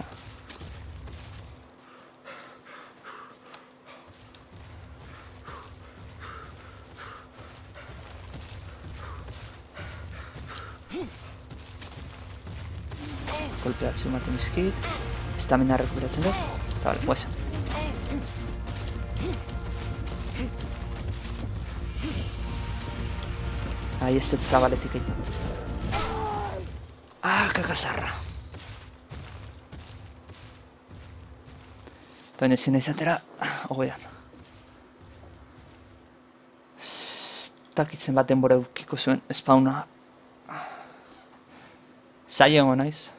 Golpe batzu ematen dizkit. Estamina rekuperatzen dut. Eta bale, guazen. Ahi ez dut zabaletik egin. Ah, kakazarra. Eta baina ezin izatera, ogean. Takitzen bat denbora eukiko zuen spawna. Zaila egon naiz.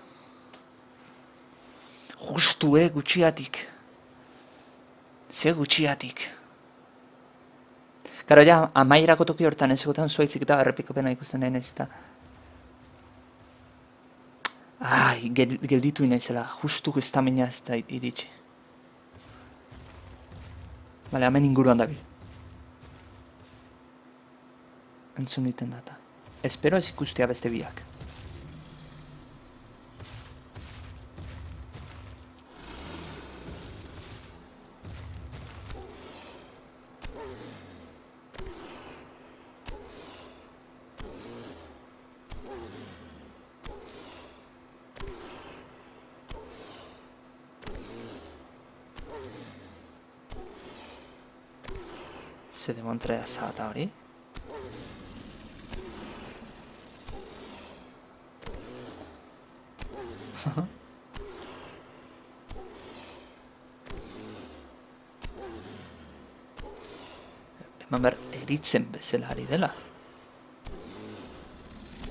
Justu, eh, gutxiatik. Ze gutxiatik. Karo, ja, amaierako toki hortan ez egotan zuaitzik eta errepikopena ikusten nahi naiz eta... Ai, gelditu inaizela, justu estamina ez da iritsi. Bale, hemen inguruan dabil. Entzun niten data. Espero ez ikustea beste biak. Se demontre asata hori. Eman behar eritzen bezala ari dela.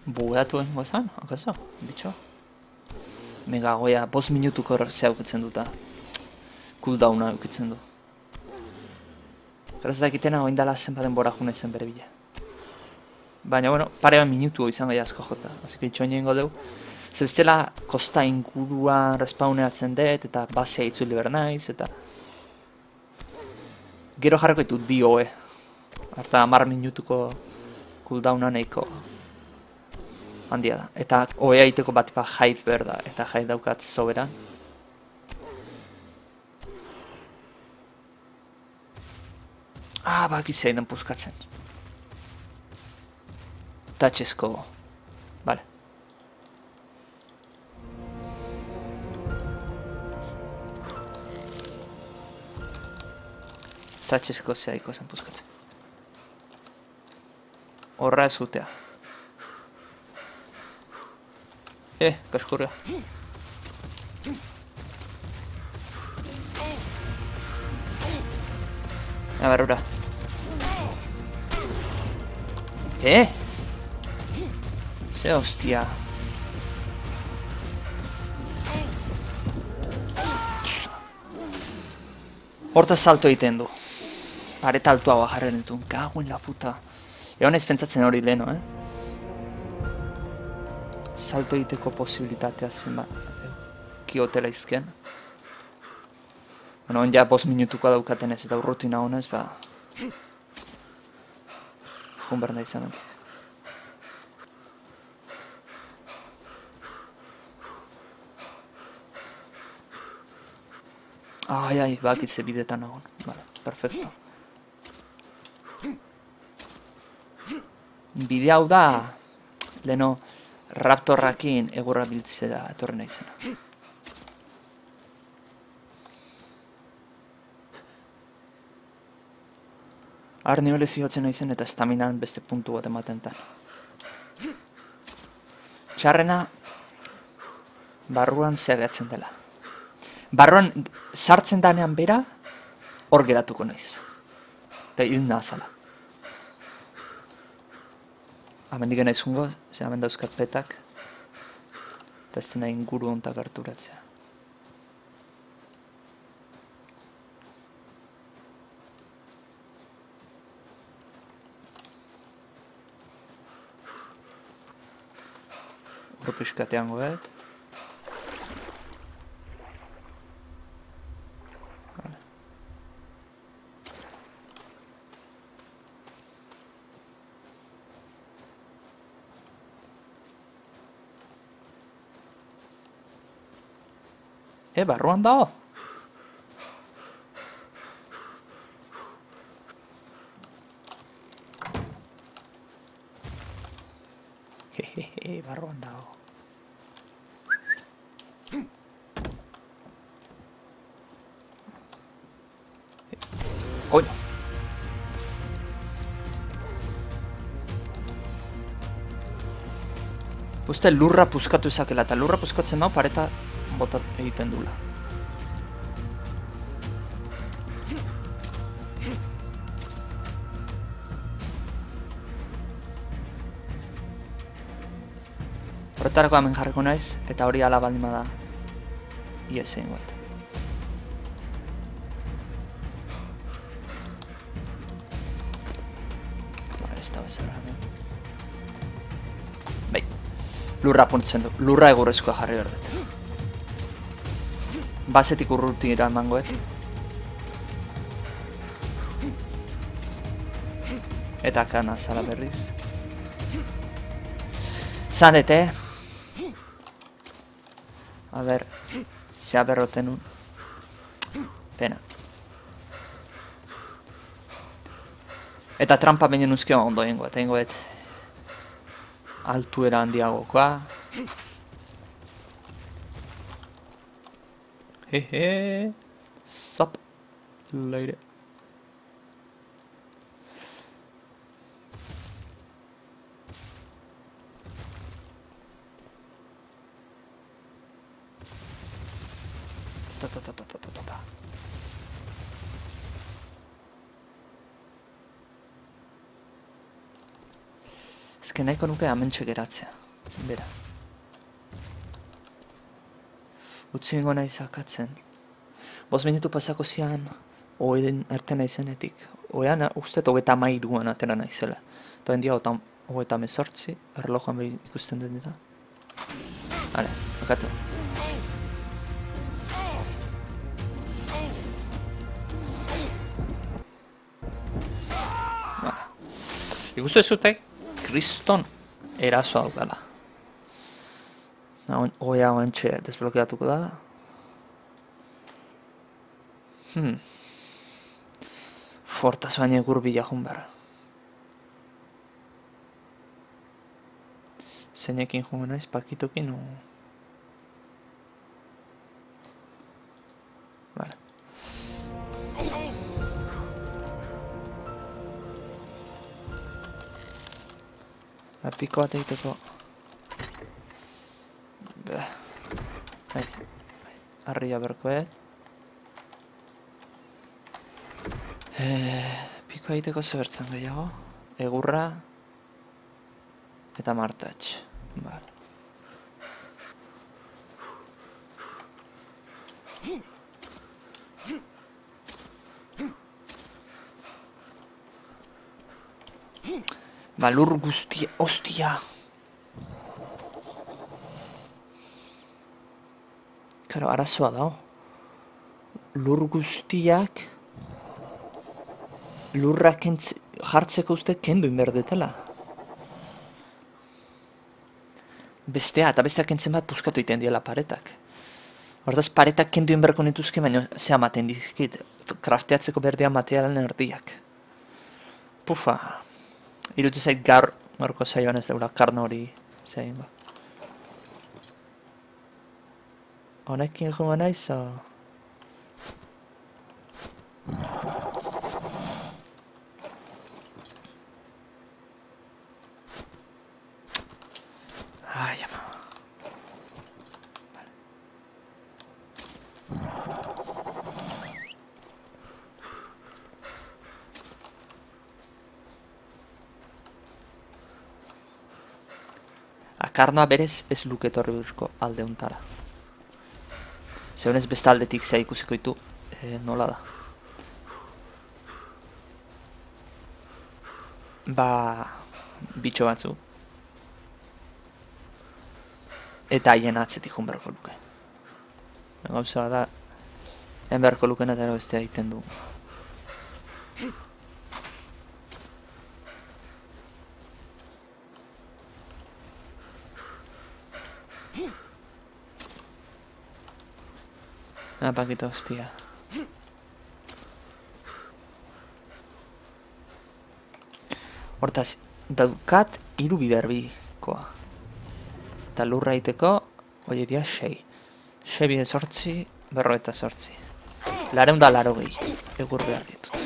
Bugeatu egingo zan, akaso, bitxo? Mega goia, bost minutuko zea ukitzen duta. Cooldowna ukitzen du. Gero ez dakitena oin dala zenba denbora june zen bere bila. Baina, bueno, pare bat minutu izango asko jota. Así que itxoin egingo dugu. Zer bestela, kosta inguruan respawneatzen dut, eta basea itzuli behar naiz, eta... Gero jarriko ditut bi oe. Arta hamar minutuko cooldowna nahiko handia da. Eta oea iteko bat ipa jaid behar da, eta jaid daukat soberan. Ah, bakitzea idan puskatzen. Touchesko. Vale. Touchesko zea ikozen puskatzen. Horra ez utea. Eh, kaskurra. A ver, ura. Eh? Ze hostia. Horta salto egiten du. Pareta altuagoa jarren ditu. Gago en la puta. Egon ez pentsatzen hori leheno, eh? Salto egiteko posibilitatea zen ba... Kiotela izken. Bueno, on ja bost minutukoa daukaten ez eta urrutina honez, ba... Jun behar da izan hori. Ai, ai, bakitze bidetan nagoen. Vale, perfecto. Bide hau da... Leno... Raptorrakin egurra biltzera etorri naizena. Har nibelez igotzen naizen eta estaminan beste puntu bat ematen tan. Txarrena, barruan zeagatzen dela. Barruan sartzen danean bera, hor geratuko naiz. Eta hil nahazala. Amendik nahi zungo, ze hemen dauzkat petak. Eta ez dena inguru ontak harturatzea. Hor pixkatean goet. E, barruan dago. Hehehe, barruan dago. Coño. Uste lurra puskatu izakela, eta lurra puskatzen dago pareta botat egiten dula. Horretarako hemen jarriko naiz, eta hori ala baldin bada ies egin bat. Ba, ez da bezala hemen. Bai, lurra puntzen du, lurra egurrezkoa jarri behar dut. Basetik urrutira emangoet. Eta kana zala berriz. Zanete. A ber, zea berroten un. Pena. Eta trampa baino nuzkio ondo egingo, eta egingoet altuera handiagokoa. Hehe, sup, later. Ta ta ta ta ta ta ta. Ezken nahiko nuke amentxe geratzea. Bera. Utzi ingo nahi zakatzen. Boz minutu pasako zian, oeden ertena izenetik. Oean, usteet hogeta mairuan atera naizela. Eta hendia hogeta mezortzi, erlojuan behi ikusten dut eta. Hale, akatu. Bala. Ikustu ez zutek, kriston eraso hau gala. Oea oantxe desblokeatuko da. Hmm. Fortaz baina egur bilakun behar. Zeinekin jungo naiz, pakitokin o... Vale. Piko bat egiteko... Hai, harria berkoet. Piko egiteko zebertzen gehiago. Egurra... Eta martatx. Vale. Ba, lur guztia... Ostia! Karo, arazoa dao. Lur guztiak... Lurrak jartzeko uste kendu inberdetela. Bestea, eta besteak kentzen bat puskatu iten diela paretak. Hortaz, paretak kendu inberko nituzke, baina ze amaten dizkit. Krafteatzeko berdea materialen erdiak. Pufa. Irutu zait gaur, gaurko zaioan ez deula, karna hori zain ba. Honekin joan naiz, o... Ai, ama. Vale. Akarnoa berez ez luketorri burko alde untara. Zeunez besta aldetik zea ikusiko ditu, e, nola da. Ba... bitxo batzu. Eta haien atzetik joan beharko luke. Gauza da, en beharko luken eta bestea egiten du. Ah, pakita hostia. Hortaz, daukat hiru biderbikoa. Eta lurra iteko, hori dia, sei. Sei bide sortzi, berro eta sortzi. Lareun da laro gehi, egur behar ditut.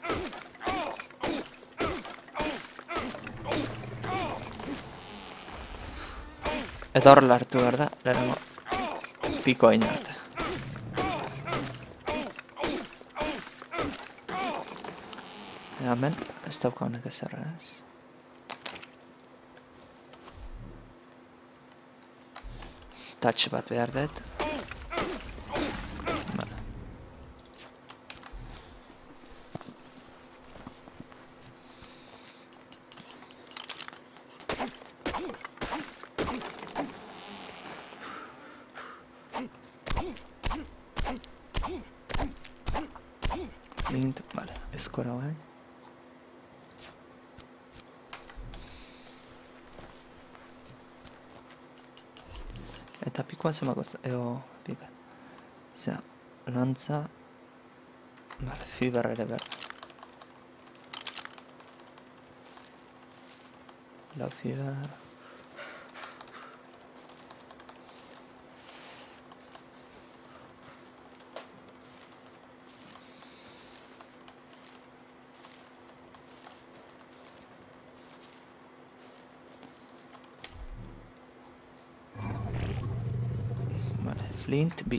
Eta horrela hartu behar da, lareun piko hain arte. Hemen, ez dauka honek ezerra ez. Touch bat behar dut. Vale. Lint, vale, eskora hain. Eta pikoa zemako ez da, eo, pika. Zea, lantza... Vale, fiber ere behar. La fiber... Flint B.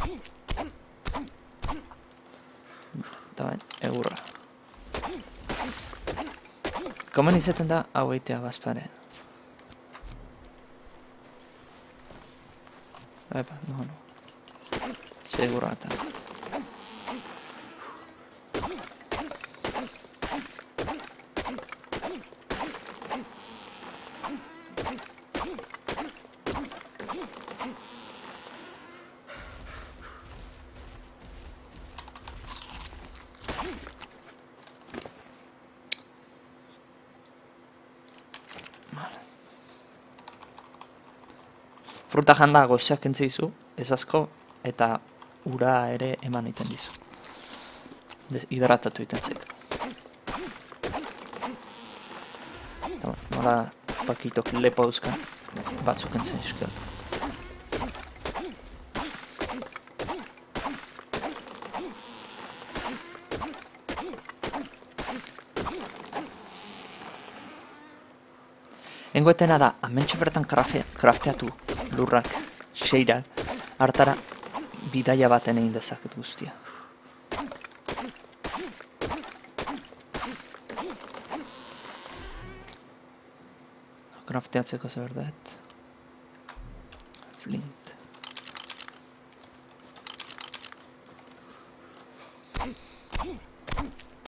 Eta bain, egurra. Komen izaten da hau eitea bazpare. Epa, no, no. Seguro atatzen. Fruta janda goxak entzeizu, ez asko, eta ura ere eman egiten dizu. Hidratatu egiten zaitu. Nola pakitok lepo dauzkan, batzuk entzen eskeatu. Engoetena da, amentxe bertan krafteatu lurrak, seirak, hartara bidaia baten egin dezaket guztia. Krafteatzeko zer dut.